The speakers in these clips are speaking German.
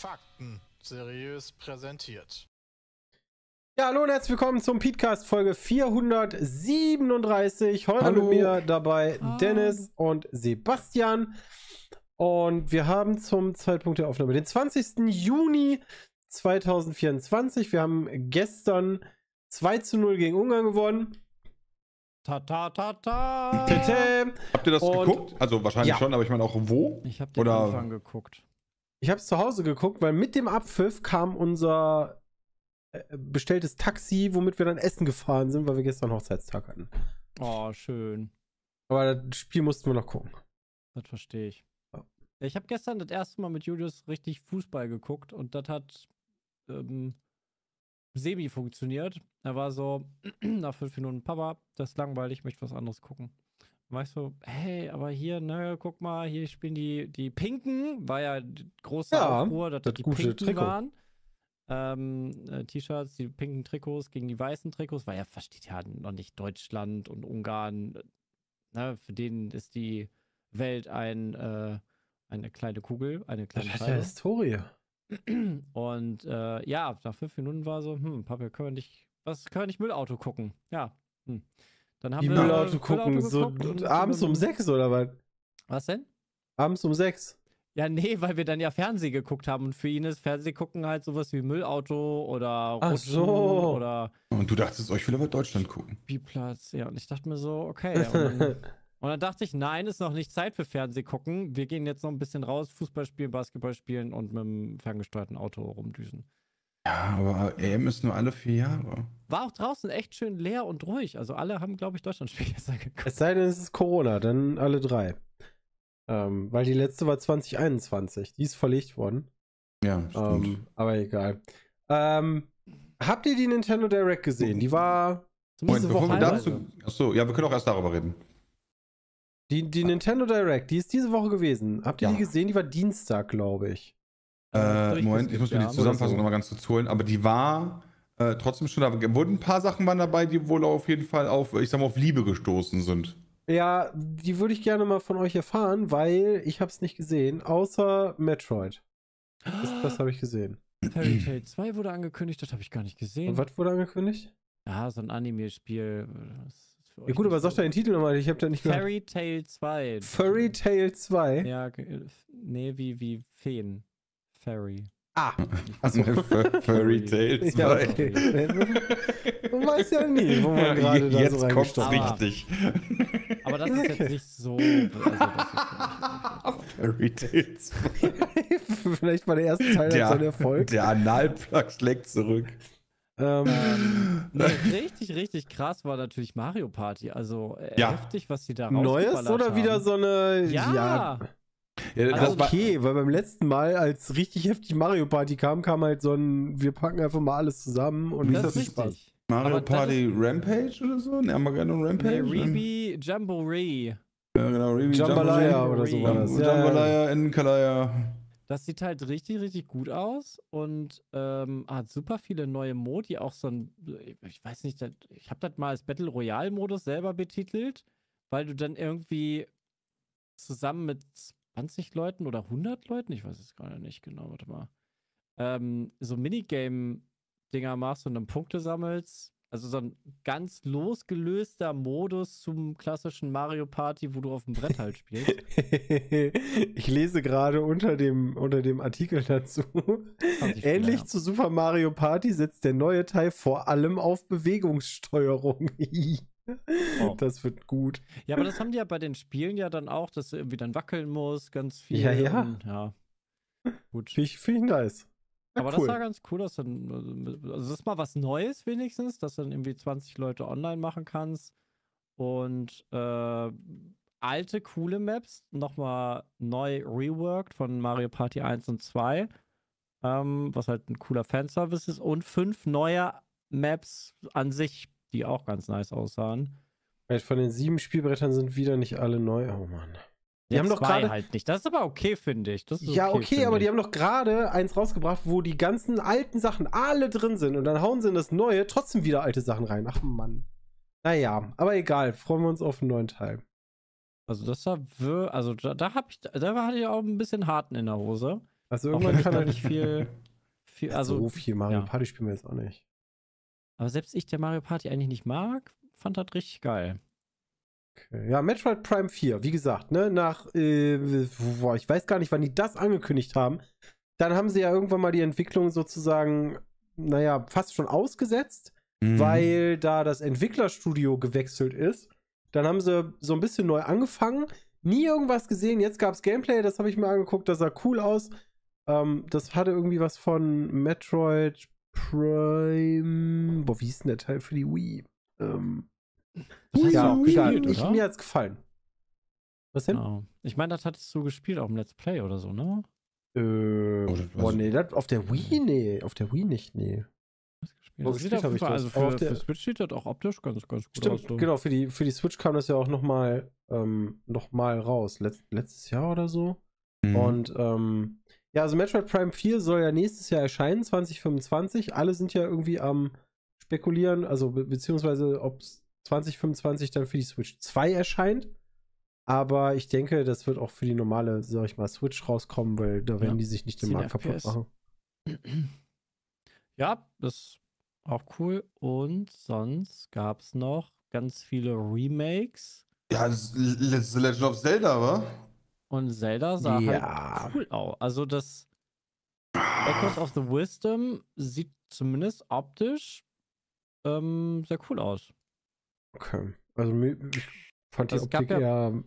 Fakten seriös präsentiert. Ja, hallo und herzlich willkommen zum Podcast Folge 437. Heute mit mir dabei Dennis und Sebastian. Und wir haben zum Zeitpunkt der Aufnahme den 20. Juni 2024. Wir haben gestern 2:0 gegen Ungarn gewonnen. Habt ihr das geguckt? Also wahrscheinlich schon, aber ich meine auch wo? Ich habe den Anfang geguckt. Ich habe es zu Hause geguckt, weil mit dem Abpfiff kam unser bestelltes Taxi, womit wir dann essen gefahren sind, weil wir gestern Hochzeitstag hatten. Oh, schön. Aber das Spiel mussten wir noch gucken. Das verstehe ich. Ja. Ich habe gestern das erste Mal mit Julius richtig Fußball geguckt und das hat semi funktioniert. Er war so, nach 5 Minuten, Papa, das ist langweilig, ich möchte was anderes gucken. Dann war ich so, hey, aber hier, ne, guck mal, hier spielen die Pinken, war ja großer Aufruhr, dass das die Pinken Trikot waren. T-Shirts, die pinken Trikots gegen die weißen Trikots, weil er versteht ja noch nicht Deutschland und Ungarn. Ne, für den ist die Welt eine kleine Kugel, eine kleine Das hat Scheibe. ja Historie. Und ja, nach 5 Minuten war so, Papa, können wir nicht Müllauto gucken? Ja. Dann haben Die wir Müllauto gucken, so abends um 6 oder was? Was denn? Abends um 6. Ja, nee, weil wir dann ja Fernsehen geguckt haben und für ihn ist Fernsehen gucken halt sowas wie Müllauto oder Rutschen oder Und du dachtest, ich will aber Deutschland gucken. Spielplatz, ja, und ich dachte mir so, okay. Und dann dachte ich, nein, ist noch nicht Zeit für Fernsehen gucken. Wir gehen jetzt noch ein bisschen raus, Fußball spielen, Basketball spielen und mit dem ferngesteuerten Auto rumdüsen. Ja, aber EM ist nur alle 4 Jahre. War auch draußen echt schön leer und ruhig. Also alle haben, glaube ich, Deutschlandspiel gestern geguckt. Es sei denn, es ist Corona, dann alle 3. Weil die letzte war 2021. Die ist verlegt worden. Ja, stimmt. Aber egal. Habt ihr die Nintendo Direct gesehen? Die war Moment, bevor wir dazu. Achso, ja, wir können auch erst darüber reden. die Nintendo Direct, die ist diese Woche gewesen. Habt ihr die gesehen? Die war Dienstag, glaube ich. Moment, ich muss mir die Zusammenfassung nochmal ganz kurz holen, aber die war trotzdem schon, da wurden ein paar Sachen dabei, die wohl auf jeden Fall auf Liebe gestoßen sind. Ja, die würde ich gerne mal von euch erfahren, weil ich habe es nicht gesehen, außer Metroid. Das habe ich gesehen. Fairy Tail 2 wurde angekündigt, das habe ich gar nicht gesehen. Und was wurde angekündigt? Ja, so ein Anime-Spiel. Ja gut, aber sag doch den Titel nochmal, ich habe da nicht gehört. Fairy Tail 2. Fairy Tail 2? Ja, nee, wie Feen. Fairy. Ah, achso. Fairy Tail 2. Ja, okay. Man weiß ja nie, wo man gerade da jetzt so kommt's reingestochen richtig. Aber das ist jetzt nicht so. Fairy Tail 2. Vielleicht war der erste Teil so ein Erfolg. Der Analplug schlägt zurück. Nee, richtig krass war natürlich Mario Party. Also heftig, was die da rausgeballert haben. Neues oder wieder so eine... Ja. Also okay, weil beim letzten Mal, als richtig heftig Mario Party kam halt so ein, wir packen einfach mal alles zusammen und das ist Spaß. Mario Party Rampage oder so? Ne, Armageddon Rampage? Nee, Rebi Jamboree. Ja, genau, Rebi Jambalaya oder so war das. Jambalaya, Enkalaya. Das sieht halt richtig gut aus und hat super viele neue Modi, auch so ein, ich weiß nicht, ich habe das mal als Battle Royale Modus selber betitelt, weil du dann irgendwie zusammen mit 20 Leuten oder 100 Leuten, ich weiß es gerade nicht genau, warte mal, so Minigame-Dinger machst und dann Punkte sammelst. Also so ein ganz losgelöster Modus zum klassischen Mario Party, wo du auf dem Brett halt spielst. Ich lese gerade unter dem Artikel dazu. Ähnlich zu Super Mario Party setzt der neue Teil vor allem auf Bewegungssteuerung. Das wird gut. Ja, aber das haben die ja bei den Spielen ja dann auch, dass du irgendwie dann wackeln musst, ganz viel. Ja. Und, ja. Gut. Finde ich nice. Ja, aber cool. das war ganz cool, dass dann, also das ist mal was Neues wenigstens, dass du dann irgendwie 20 Leute online machen kannst und alte, coole Maps nochmal neu reworked von Mario Party 1 und 2, was halt ein cooler Fanservice ist und 5 neue Maps an sich, die auch ganz nice aussahen. Von den 7 Spielbrettern sind wieder nicht alle neu. Oh Mann. Die haben doch gerade halt nicht. Das ist aber okay, finde ich. Das ist ja, okay, aber die haben doch gerade eins rausgebracht, wo die ganzen alten Sachen alle drin sind und dann hauen sie in das Neue trotzdem wieder alte Sachen rein. Ach Mann. Naja, aber egal. Freuen wir uns auf einen neuen Teil. Also das war, also da hatte ich auch ein bisschen Harten in der Hose. Also irgendwann kann er nicht viel also so viel Mario ja. Party spielen wir jetzt auch nicht. Aber selbst ich, der Mario Party eigentlich nicht mag, fand das richtig geil. Okay. Ja, Metroid Prime 4, wie gesagt, ne, ich weiß gar nicht, wann die das angekündigt haben. Dann haben sie ja irgendwann mal die Entwicklung sozusagen, naja, fast schon ausgesetzt, weil da das Entwicklerstudio gewechselt ist. Dann haben sie so ein bisschen neu angefangen, nie irgendwas gesehen. Jetzt gab es Gameplay, das habe ich mir angeguckt, das sah cool aus. Das hatte irgendwie was von Metroid Prime. Boah, wie hieß denn der Teil für die Wii? Das hast du auch gespielt, oder? Mir hat's gefallen. Was denn? Genau. Ich meine, das hattest du gespielt auf dem Let's Play oder so, ne? Nee, auf der Wii? Nee, auf der Wii nicht, nee. Das sieht auf jeden Fall, also für Switch sieht das auch optisch ganz gut aus. So. Genau, für die Switch kam das ja auch nochmal raus. Letztes Jahr oder so. Und ja, also Metroid Prime 4 soll ja nächstes Jahr erscheinen, 2025. Alle sind ja irgendwie am spekulieren, also beziehungsweise ob es 2025 dann für die Switch 2 erscheint. Aber ich denke, das wird auch für die normale, sag ich mal, Switch rauskommen, weil da werden die sich nicht den Markt kaputt machen. Ja, das ist auch cool. Und sonst gab es noch ganz viele Remakes. Ja, das The Legend of Zelda, wa? Und Zelda sah halt cool aus. Also das Echoes of the Wisdom sieht zumindest optisch sehr cool aus. Okay. Also ich fand die Optik eher...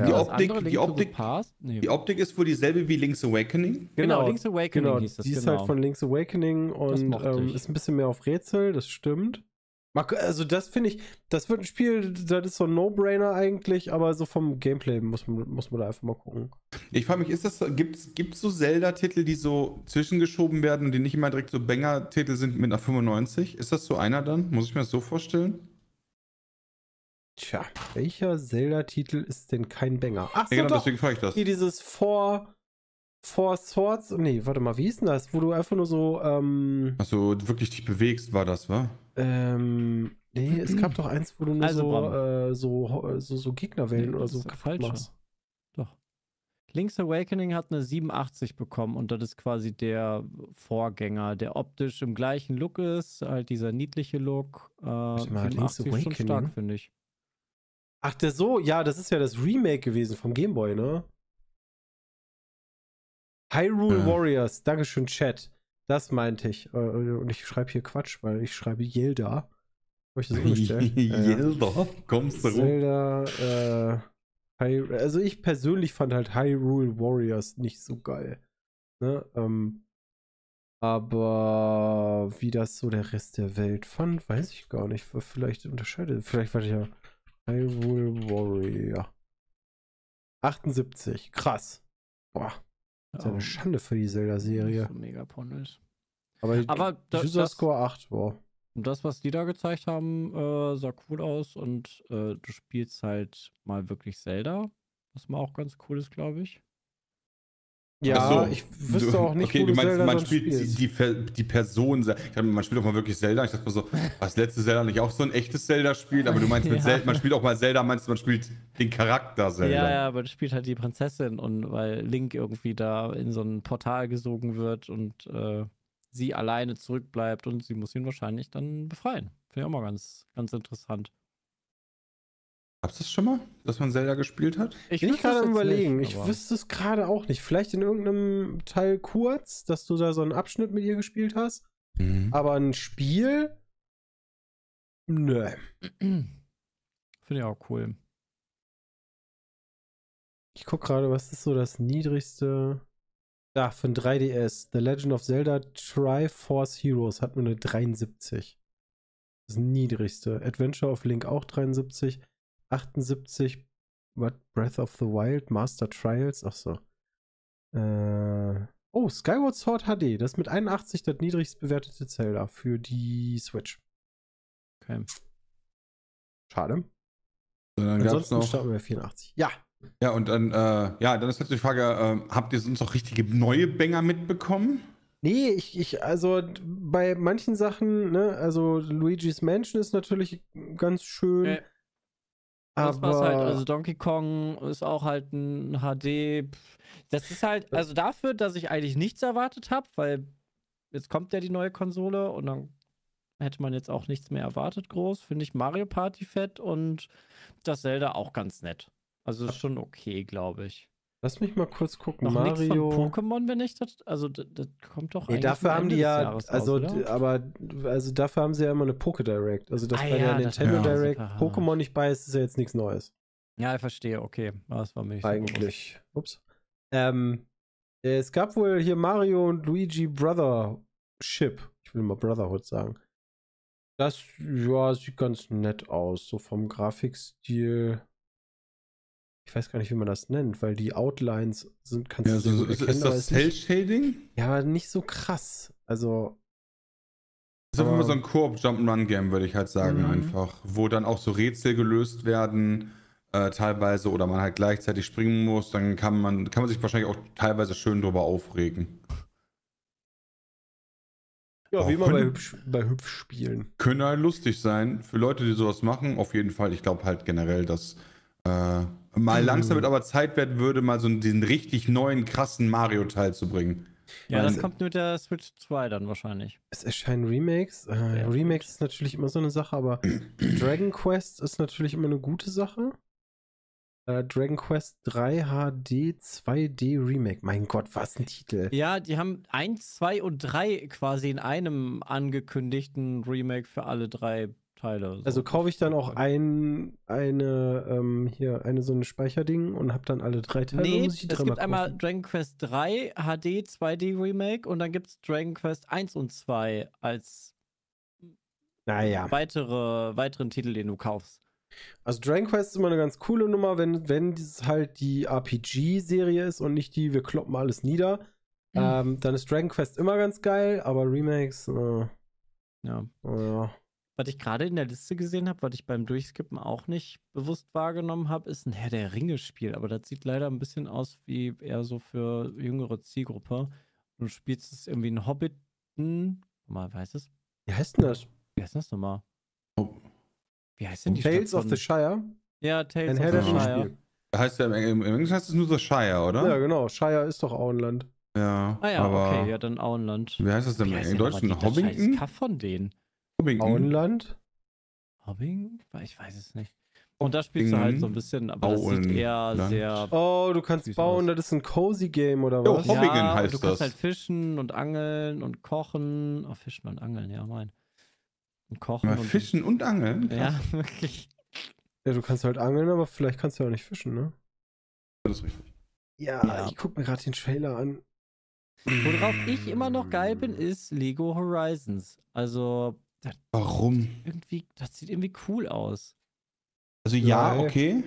Die Optik ist wohl dieselbe wie Link's Awakening. Genau, Link's Awakening hieß das. Die ist halt von Link's Awakening und ist ein bisschen mehr auf Rätsel, das stimmt. Also das finde ich, das wird ein Spiel, das ist so ein No-Brainer eigentlich, aber so vom Gameplay muss man da einfach mal gucken. Ich frage mich, gibt's so Zelda-Titel, die so zwischengeschoben werden und die nicht immer direkt so Banger-Titel sind mit einer 95? Ist das so einer dann? Muss ich mir das so vorstellen? Tja, welcher Zelda-Titel ist denn kein Banger? Ach so, ja, genau, doch. deswegen frage ich das. Hier dieses Four Swords, nee, warte mal, wie hieß denn das? Wo du einfach nur so, Achso, wirklich dich bewegst, war das, wa? Nee, es gab doch eins, wo du nur so Gegnerwellen oder so kaputt machst. Doch. Link's Awakening hat eine 87 bekommen und das ist quasi der Vorgänger, der optisch im gleichen Look ist, halt dieser niedliche Look. Link's Awakening schon stark, finde ich. Ach, das ist ja das Remake gewesen vom Game Boy, ne? Hyrule Warriors, Dankeschön, Chat. Das meinte ich. Und ich schreibe hier Quatsch, weil ich schreibe Zelda. Habe ich das umgestellt? Zelda? Kommst du rum? Zelda, also ich persönlich fand halt Hyrule Warriors nicht so geil. Ne? Aber wie das so der Rest der Welt fand, weiß ich gar nicht. Vielleicht unterscheidet. Vielleicht war ich ja Hyrule Warrior. 78. Krass. Boah. Das ist ja eine Schande für die Zelda-Serie. So mega Ponys. Aber User-Score 8, wow. Und das, was die da gezeigt haben, sah cool aus und du spielst halt mal wirklich Zelda, was mal auch ganz cool ist, glaube ich. Ja, ich wüsste auch nicht, okay, wo du meinst, Zelda man spielt die Person. Ich dachte, man spielt auch mal wirklich Zelda. Ich dachte mir so, war das letzte Zelda nicht auch so ein echtes Zelda-Spiel? Aber du meinst mit Zelda, man spielt auch mal Zelda, meinst du, man spielt den Charakter Zelda? Ja, aber du spielst halt die Prinzessin und weil Link irgendwie da in so ein Portal gesogen wird und sie alleine zurückbleibt und sie muss ihn wahrscheinlich dann befreien. Finde ich auch mal ganz, ganz interessant. Gab's das schon mal, dass man Zelda gespielt hat? Ich bin gerade am Überlegen. Ich wüsste es gerade auch nicht. Vielleicht in irgendeinem Teil kurz, dass du da so einen Abschnitt mit ihr gespielt hast. Aber ein Spiel? Nö. Finde ich auch cool. Ich gucke gerade, was ist so das niedrigste? Da, von 3DS. The Legend of Zelda Triforce Heroes hat nur eine 73. Das niedrigste. Adventure of Link auch 73. 78, Breath of the Wild, Master Trials, achso. Skyward Sword HD, das ist mit 81 das niedrigst bewertete Zelda für die Switch. Okay. Schade. Dann ansonsten starten wir 84. Ja. Ja, und dann, dann ist jetzt die Frage, habt ihr sonst noch richtige neue Banger mitbekommen? Nee, also bei manchen Sachen, ne, also Luigi's Mansion ist natürlich ganz schön. Sonst war's Aber halt, also Donkey Kong ist auch halt ein HD. Das ist halt, also dafür, dass ich eigentlich nichts erwartet habe, weil jetzt kommt ja die neue Konsole und dann hätte man jetzt auch nichts mehr erwartet groß, finde ich Mario Party fett und das Zelda auch ganz nett. Also ist schon okay, glaube ich. lass mich mal kurz gucken. Noch nichts von Mario. Pokémon, wenn ich das, also das kommt doch Nee, eigentlich dafür am haben Ende die des ja, Jahres also, raus, oder? also dafür haben sie ja immer eine Poké Direct. Also, dass Ah bei ja, der das Nintendo ja. Direct super. Pokémon nicht bei ist ja jetzt nichts Neues. Ja, ich verstehe, okay. Das war mir nicht so bewusst. Eigentlich. Ups. Es gab wohl hier Mario und Luigi Brothership. Ich will mal Brotherhood sagen. Das, ja, sieht ganz nett aus. So vom Grafikstil. Ich weiß gar nicht, wie man das nennt, weil die Outlines sind, kannst Ja, du sehr gut ist erkennen, aber das ist nicht, Cell-Shading? ja, aber nicht so krass. Also, Das ist einfach Aber- mal so ein Koop-Jump-and-Run-Game, würde ich halt sagen, Mhm. einfach. Wo dann auch so Rätsel gelöst werden, teilweise, oder man halt gleichzeitig springen muss, dann kann man sich wahrscheinlich auch teilweise schön drüber aufregen. ja, Oh, wie immer können- bei Hüpfspielen. Könnte halt lustig sein, für Leute, die sowas machen, auf jeden Fall. Ich glaube halt generell, dass mal langsam wird aber Zeit werden würde, mal so diesen richtig neuen, krassen Mario-Teil zu bringen. Ja, Weil- das kommt mit der Switch 2 dann wahrscheinlich. Es erscheinen Remakes. Ja, Remakes ist natürlich immer so eine Sache, aber Dragon Quest ist natürlich immer eine gute Sache. Dragon Quest 3 HD 2D Remake. Mein Gott, was ein Titel. Ja, die haben 1, 2 und 3 quasi in einem angekündigten Remake für alle 3 Teile. So. Also kaufe ich dann auch eine so ein Speicherding und habe dann alle 3 Teile. oder Nee, muss ich die es dreimal gibt einmal kaufen? Dragon Quest 3 HD 2D Remake und dann gibt es Dragon Quest 1 und 2 als Naja. weiteren Titel, den du kaufst. Also Dragon Quest ist immer eine ganz coole Nummer, wenn dieses halt die RPG-Serie ist und nicht die, wir kloppen alles nieder. Dann ist Dragon Quest immer ganz geil, aber Remakes, Ja. ja. Was ich gerade in der Liste gesehen habe, was ich beim Durchskippen auch nicht bewusst wahrgenommen habe, ist ein Herr der Ringe-Spiel. Aber das sieht leider ein bisschen aus wie eher so für jüngere Zielgruppe. Du spielst es irgendwie einen Hobbiten. Mal, weiß es? Wie heißt denn das? Wie heißt das nochmal? Oh. Wie heißt denn die Tales Stadt of the Shire? Ja, Tales Ein of Herr the der Ringe Shire. Ringe-Spiel. Heißt ja im Englischen heißt es nur The Shire, oder? Ja, genau. Shire ist doch Auenland. Ja, Ah ja, aber okay, ja, dann Auenland. wie heißt das denn Wie im heißt denn Deutschen? aber das scheiß Hobbington? Kaff von denen. Hobbington? Auenland? Hobbing? Ich weiß es nicht. Und da spielst du halt so ein bisschen, aber das sieht eher Auenland. sehr... Oh, du kannst Süß bauen, aus. das ist ein Cozy Game oder Jo, was? Hobbingen ja, heißt du kannst das. halt fischen und angeln und kochen. Oh, fischen und angeln, ja, mein. Und kochen Mal und... Fischen und Angeln? Krass. Ja, wirklich. Ja, du kannst halt angeln, aber vielleicht kannst du ja auch nicht fischen, ne? Das ist richtig. Ja, Ja. ich guck mir gerade den Trailer an. Worauf ich immer noch geil bin, ist Lego Horizons. Also, das Warum? sieht irgendwie cool aus. Also ja, Nein. okay.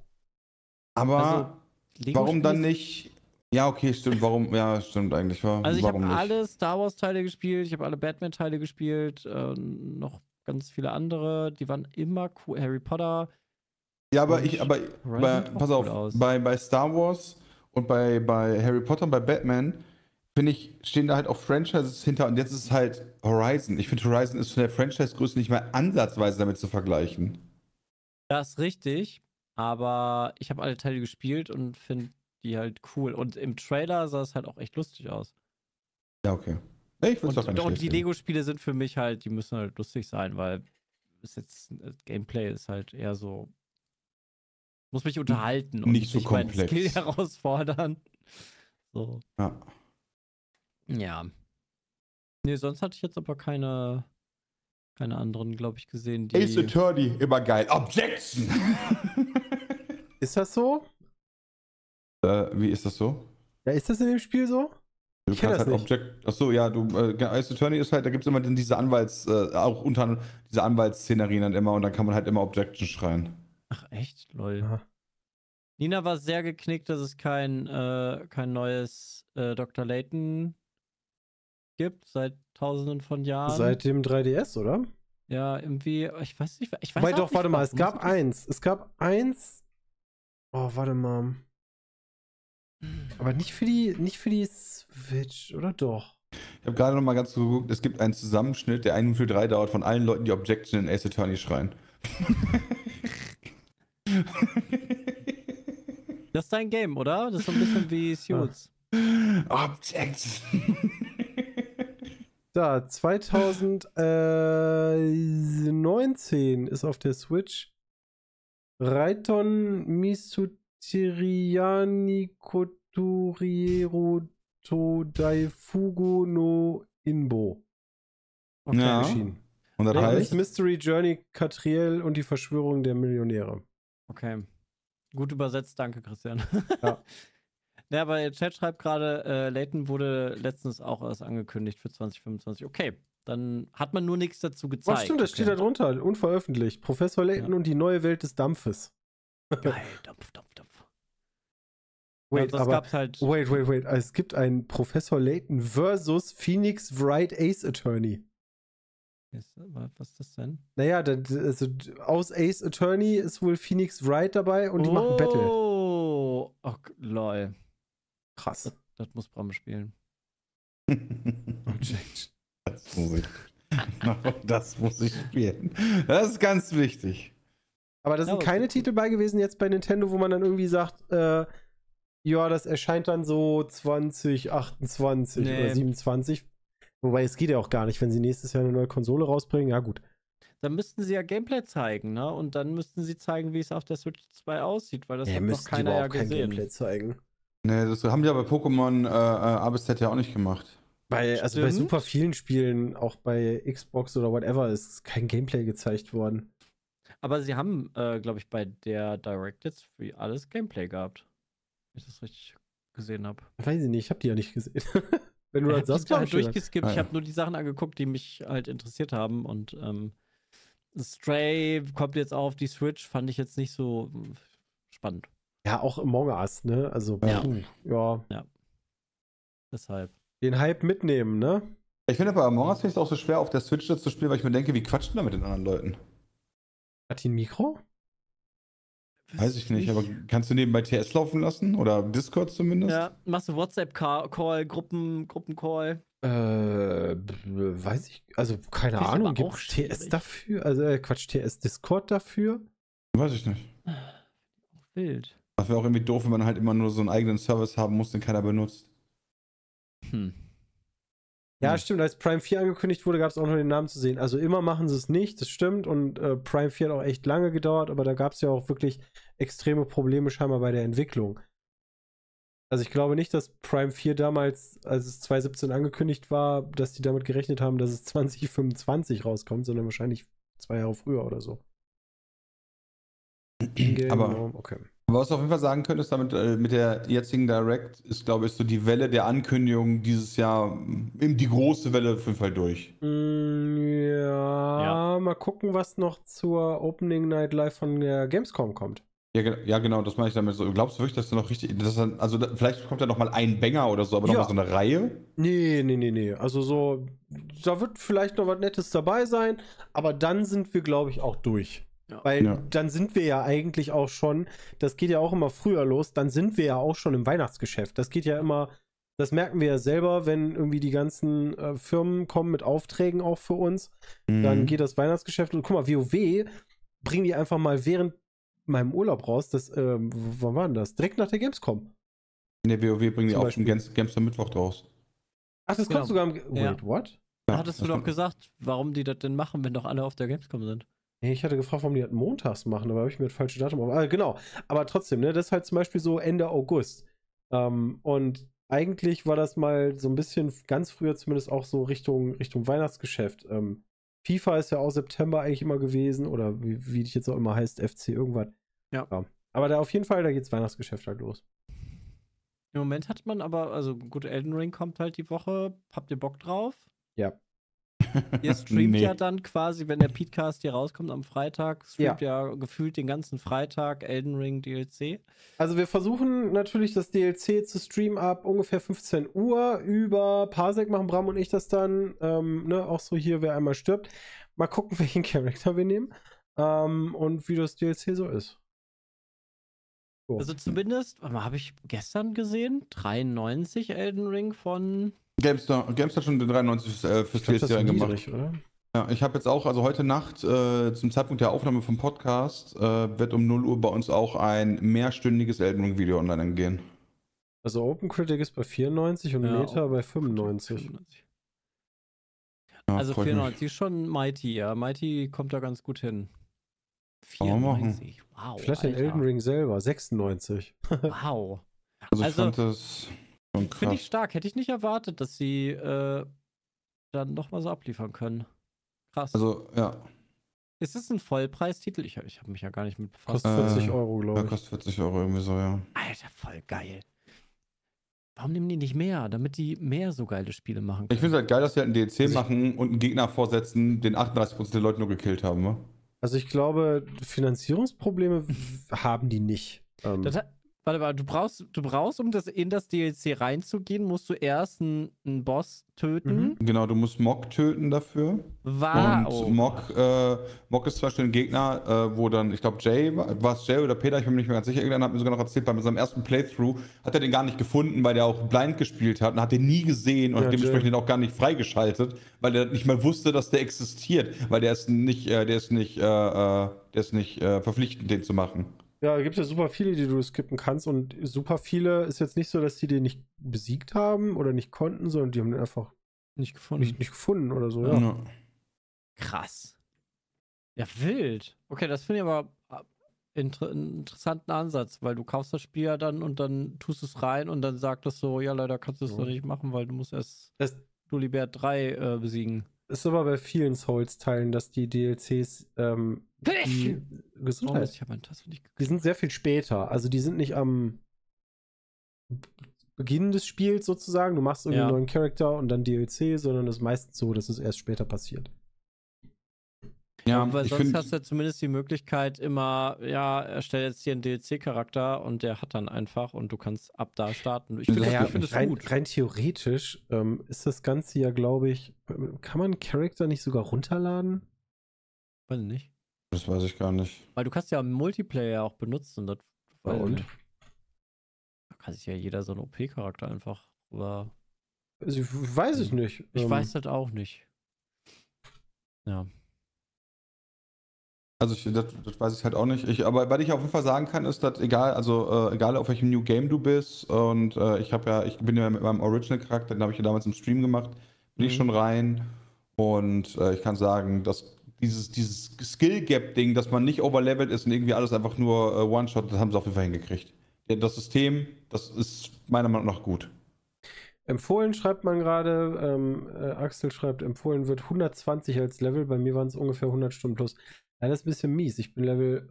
Aber Also, Lego warum dann Spiele- nicht? Ja, okay, stimmt. Warum? Ja, stimmt eigentlich. Also ich habe warum nicht? alle Star Wars Teile gespielt, ich habe alle Batman Teile gespielt, noch ganz viele andere, die waren immer cool. Harry Potter. Ja, aber und bei, Horizon sieht auch pass cool auf, aus. bei Star Wars und bei Harry Potter und bei Batman, finde ich, stehen da halt auch Franchises hinter und jetzt ist es halt Horizon. Ich finde, Horizon ist von der Franchise-Größe nicht mal ansatzweise damit zu vergleichen. Das ist richtig, aber ich habe alle Teile gespielt und finde die halt cool. Und im Trailer sah es halt auch echt lustig aus. Ja, okay. Ich würde es doch gar Und nicht die schlecht finden. Lego-Spiele sind für mich halt, die müssen halt lustig sein, weil das Gameplay ist halt eher so. Muss mich unterhalten und Nicht so meinen komplex. Skill herausfordern. So. Ja. Ja. Nee, sonst hatte ich jetzt aber keine anderen, glaube ich, gesehen, die. Ace Attorney, immer geil. Objection! Ist das so? Wie ist das so? Ja, ist das in dem Spiel so? Du Ich kenn kannst das halt nicht. Achso, ja, Ace Attorney ist halt, da gibt es immer dann diese auch unter anderem diese Anwaltsszenerien dann immer und dann kann man halt immer Objection schreien. Ach, echt? Lol. Aha. Nina war sehr geknickt, dass es kein neues Dr. Layton gibt, seit tausenden von Jahren. Seit dem 3DS, oder? Ja, irgendwie, ich weiß nicht. Ich weiß Wobei auch doch, nicht, warte mal, warum es gab das- eins. Es gab eins. Oh, warte mal. Aber nicht für die Switch, oder doch? Ich habe gerade noch mal ganz geguckt, es gibt einen Zusammenschnitt, der 1 Minute 3 dauert, von allen Leuten, die Objection in Ace Attorney schreien. Das ist dein Game, oder? Das ist so ein bisschen wie Suits. Objects. Da, 2019 ist auf der Switch Raiton Misutiriani Koturieru to Daifugu no Inbo Ja. erschienen. Und das Das heißt? ist Mystery Journey Catriel und die Verschwörung der Millionäre. Okay. Gut übersetzt, danke, Christian. Ja. Ja, aber der Chat schreibt gerade, Layton wurde letztens auch erst angekündigt für 2025. Okay, dann hat man nur nichts dazu gezeigt. Ach stimmt, das steht da drunter, unveröffentlicht. Professor Layton Ja. und die neue Welt des Dampfes. Geil, Dampf. Wait, das aber gab's halt. wait. Es gibt einen Professor Layton versus Phoenix Wright Ace Attorney. Was ist das denn? Naja, also aus Ace Attorney ist wohl Phoenix Wright dabei und die machen Battle. Oh, lol. Krass. Das muss Bram spielen. Object. Das muss ich spielen. Das ist ganz wichtig. Aber da Ja, sind aber keine gut. Titel bei gewesen jetzt bei Nintendo, wo man dann irgendwie sagt, ja, das erscheint dann so 2028 Nee. oder 27. Wobei es geht ja auch gar nicht, wenn sie nächstes Jahr eine neue Konsole rausbringen. Ja, gut. Dann müssten sie ja Gameplay zeigen, ne? Und dann müssten sie zeigen, wie es auf der Switch 2 aussieht, weil das hat noch keiner ja kein gesehen. Gameplay zeigen. Nee, das haben die ja bei Pokémon A bis Z ja auch nicht gemacht. Also bei Stimmt. super vielen Spielen, auch bei Xbox oder whatever, ist kein Gameplay gezeigt worden. Aber sie haben, glaube ich, bei der Direct jetzt für alles Gameplay gehabt. Wenn ich das richtig gesehen habe. Weiß ich nicht, ich habe die ja nicht gesehen. Wenn du Ich das habe sagst, die glaub halt ich schon. durchgeskippt. Ich Ja. habe nur die Sachen angeguckt, die mich halt interessiert haben. Und Stray kommt jetzt auf die Switch, fand ich jetzt nicht so spannend. Ja, auch Among Us, ne? Also, Ja. ja. Deshalb. Den Hype mitnehmen, ne? Ich finde bei Among Us finde ich es auch so schwer, auf der Switch das zu spielen, weil ich mir denke, wie quatschen da mit den anderen Leuten? Hat die ein Mikro? Weiß ich nicht, aber kannst du nebenbei TS laufen lassen? Oder Discord zumindest? Ja, machst du WhatsApp-Call, Gruppencall. Weiß ich, also keine Finde ich Ahnung, aber gibt auch es TS schwierig. dafür? Also, Quatsch, TS Discord dafür? Weiß ich nicht. Wild. Das wäre auch irgendwie doof, wenn man halt immer nur so einen eigenen Service haben muss, den keiner benutzt. Ja, Hm. stimmt, als Prime 4 angekündigt wurde, gab es auch noch den Namen zu sehen. Also immer machen sie es nicht, das stimmt. Und Prime 4 hat auch echt lange gedauert, aber da gab es ja auch wirklich extreme Probleme scheinbar bei der Entwicklung. Also ich glaube nicht, dass Prime 4 damals, als es 2017 angekündigt war, dass die damit gerechnet haben, dass es 2025 rauskommt, sondern wahrscheinlich 2 Jahre früher oder so. Aber- okay. Aber was du auf jeden Fall sagen könntest, damit mit der jetzigen Direct ist, glaube ich, so die Welle der Ankündigungen dieses Jahr, eben die große Welle auf jeden Fall durch. Ja, mal gucken, was noch zur Opening Night Live von der Gamescom kommt. Ja, genau, das meine ich damit so. Glaubst du wirklich, dass du noch richtig, vielleicht kommt da noch mal ein Banger oder so, aber noch Ja. mal so eine Reihe? Nee. Also so, da wird vielleicht noch was Nettes dabei sein, aber dann sind wir, glaube ich, auch durch. Ja. Weil Ja. dann sind wir ja eigentlich auch schon, das geht ja auch immer früher los, dann sind wir ja auch schon im Weihnachtsgeschäft. Das geht ja immer, das merken wir ja selber, wenn irgendwie die ganzen Firmen kommen mit Aufträgen auch für uns, dann geht das Weihnachtsgeschäft und guck mal, WoW bringen die einfach mal während meinem Urlaub raus, das, wann war denn das? Direkt nach der Gamescom. Ne, WoW bringen die Zum auch Beispiel. am Gamester Mittwoch draus. Ach, das Genau. kommt sogar am, Ja. wait, what? Ja, Hattest du das doch kommt- gesagt, warum die das denn machen, wenn doch alle auf der Gamescom sind? Nee, ich hatte gefragt, warum die das montags machen, aber habe ich mir das falsche Datum auf. Genau, aber trotzdem, ne, das ist halt zum Beispiel so Ende August. Und eigentlich war das mal so ein bisschen, ganz früher zumindest auch so Richtung Weihnachtsgeschäft. FIFA ist ja auch September eigentlich immer gewesen, oder wie das jetzt auch immer heißt, FC irgendwas. Ja. Aber da auf jeden Fall, da geht's Weihnachtsgeschäft halt los. Im Moment hat man aber, also gut, Elden Ring kommt halt die Woche. Habt ihr Bock drauf? Ja. Ihr streamt Nee. ja dann quasi, wenn der Petecast hier rauskommt am Freitag, streamt ja gefühlt den ganzen Freitag Elden Ring DLC. Also wir versuchen natürlich das DLC zu streamen ab ungefähr 15 Uhr. Über Parsec machen Bram und ich das dann. Ne, auch so hier, wer einmal stirbt. Mal gucken, welchen Charakter wir nehmen. Und wie das DLC so ist. So. Also zumindest, habe ich gestern gesehen, 93 Elden Ring von. Games hat schon den 93 fürs Ich glaub, das DLC ist reingemacht. niedrig, oder? Ja, ich habe jetzt auch, also heute Nacht zum Zeitpunkt der Aufnahme vom Podcast wird um 0 Uhr bei uns auch ein mehrstündiges Elden Ring Video online gehen. Also OpenCritic ist bei 94 und Ja, Meta bei OpenCritic 95. Ja, Also freut mich. 94 ist schon Mighty, ja. Mighty kommt da ganz gut hin. Kann man machen. 94, wow. Vielleicht den Alter. Elden Ring selber, 96. Wow. Also ich Also, fand das schon Finde ich krass. stark. Hätte ich nicht erwartet, dass sie dann nochmal so abliefern können. Krass. Also, ja, Ist es ein Vollpreistitel? Ich habe mich ja gar nicht mit befasst. Kostet 40 Äh, Euro, der glaube ich. kostet 40 Euro irgendwie so, ja. Alter, voll geil. Warum nehmen die nicht mehr? Damit die mehr so geile Spiele machen Ich können. finde es halt geil, dass sie halt einen DLC Also ich- machen und einen Gegner vorsetzen, den 38% der Leute nur gekillt haben, ne? Also ich glaube, Finanzierungsprobleme haben die nicht. Warte, du brauchst, um in das DLC reinzugehen, musst du erst einen Boss töten. Genau, du musst Mog töten dafür. Wow. Und Mog ist zum Beispiel ein Gegner, wo dann, ich glaube, war es Jay oder Peter, ich bin mir nicht mehr ganz sicher, irgendeiner hat mir sogar noch erzählt, bei seinem ersten Playthrough hat er den gar nicht gefunden, weil der auch blind gespielt hat und hat den nie gesehen und Ja, hat dementsprechend Jay. den auch gar nicht freigeschaltet, weil er nicht mal wusste, dass der existiert, weil der ist nicht verpflichtend, den zu machen. Ja, gibt ja super viele, die du skippen kannst und super viele ist jetzt nicht so, dass die den nicht besiegt haben oder nicht konnten, sondern die haben den einfach Nicht gefunden. nicht gefunden oder so, ja. Ja. Krass. Ja, wild. Okay, das finde ich aber einen interessanten Ansatz, weil du kaufst das Spiel ja dann und dann tust es rein und dann sagt es so, ja, leider kannst du es Ja. doch nicht machen, weil du musst erst Das Dulibert 3 besiegen. ist aber bei vielen Souls-Teilen, dass die DLCs die Oh, Gesundheit, ich habe meine Tasse nicht die gekriegt. sind sehr viel später. Also die sind nicht am Beginn des Spiels sozusagen. Du machst irgendwie Ja. einen neuen Charakter und dann DLC, sondern es ist meistens so, dass es erst später passiert. Ja, Weil ich sonst finde, hast du ja zumindest die Möglichkeit immer, ja, erstell jetzt hier einen DLC-Charakter und der hat dann einfach und du kannst ab da starten. Ich finde Naja, ich find das rein, gut. rein theoretisch ist das Ganze ja, glaube ich, kann man einen Charakter nicht sogar runterladen? Weiß ich nicht. das weiß ich gar nicht. Weil du kannst ja im Multiplayer auch benutzen. Das Ja, und? Da kann sich ja jeder so einen OP-Charakter einfach oder. Also, weiß ich nicht. Ich weiß das auch nicht. Ja. Also das weiß ich halt auch nicht. Aber was ich auf jeden Fall sagen kann, ist, dass egal auf welchem New Game du bist und ich bin ja mit meinem Original-Charakter, den habe ich ja damals im Stream gemacht, bin ich schon rein und ich kann sagen, dass dieses Skill-Gap-Ding, dass man nicht overlevelt ist und irgendwie alles einfach nur One-Shot, das haben sie auf jeden Fall hingekriegt. Das System, das ist meiner Meinung nach gut. Empfohlen schreibt man gerade, Axel schreibt, empfohlen wird 120 als Level, bei mir waren es ungefähr 100 Stunden plus. Ja, das ist ein bisschen mies. Ich bin Level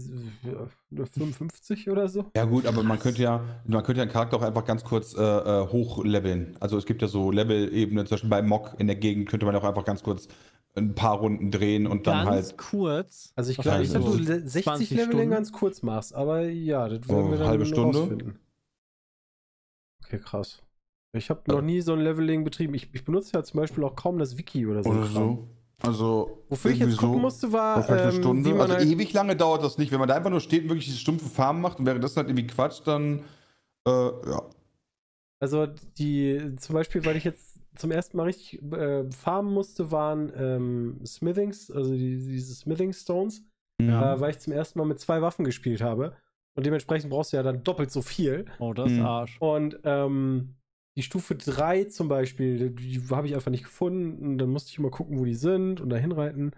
55 oder so. Ja gut, aber man Krass. könnte ja einen Charakter auch einfach ganz kurz hochleveln. Also es gibt ja so Level-Ebenen, zum Beispiel bei Mog in der Gegend könnte man auch einfach ganz kurz ein paar Runden drehen und dann Ganz halt kurz. Also ich Was glaube heißt nicht, dass das? du 60 20 Leveling Stunden? ganz kurz machst, aber ja, das werden wir dann halbe Stunde? rausfinden. Okay, krass. Ich habe noch nie so ein Leveling betrieben. Ich benutze ja zum Beispiel auch kaum das Wiki oder so. oder Kram. so. Also Wofür ich jetzt irgendwie gucken so. musste, war, Oder vielleicht eine Stunde. wie man Also halt, ewig lange dauert das nicht. Wenn man da einfach nur steht und wirklich diese stumpfe Farben macht und währenddessen halt irgendwie quatscht, dann ja. also zum Beispiel, weil ich jetzt zum ersten Mal richtig farmen musste, waren Smithings, also diese Smithing Stones, weil ich zum ersten Mal mit 2 Waffen gespielt habe. Und dementsprechend brauchst du ja dann doppelt so viel. Oh, das ist Mhm. Arsch. Und die Stufe 3 zum Beispiel, die habe ich einfach nicht gefunden. Und dann musste ich immer gucken, wo die sind und da hinreiten.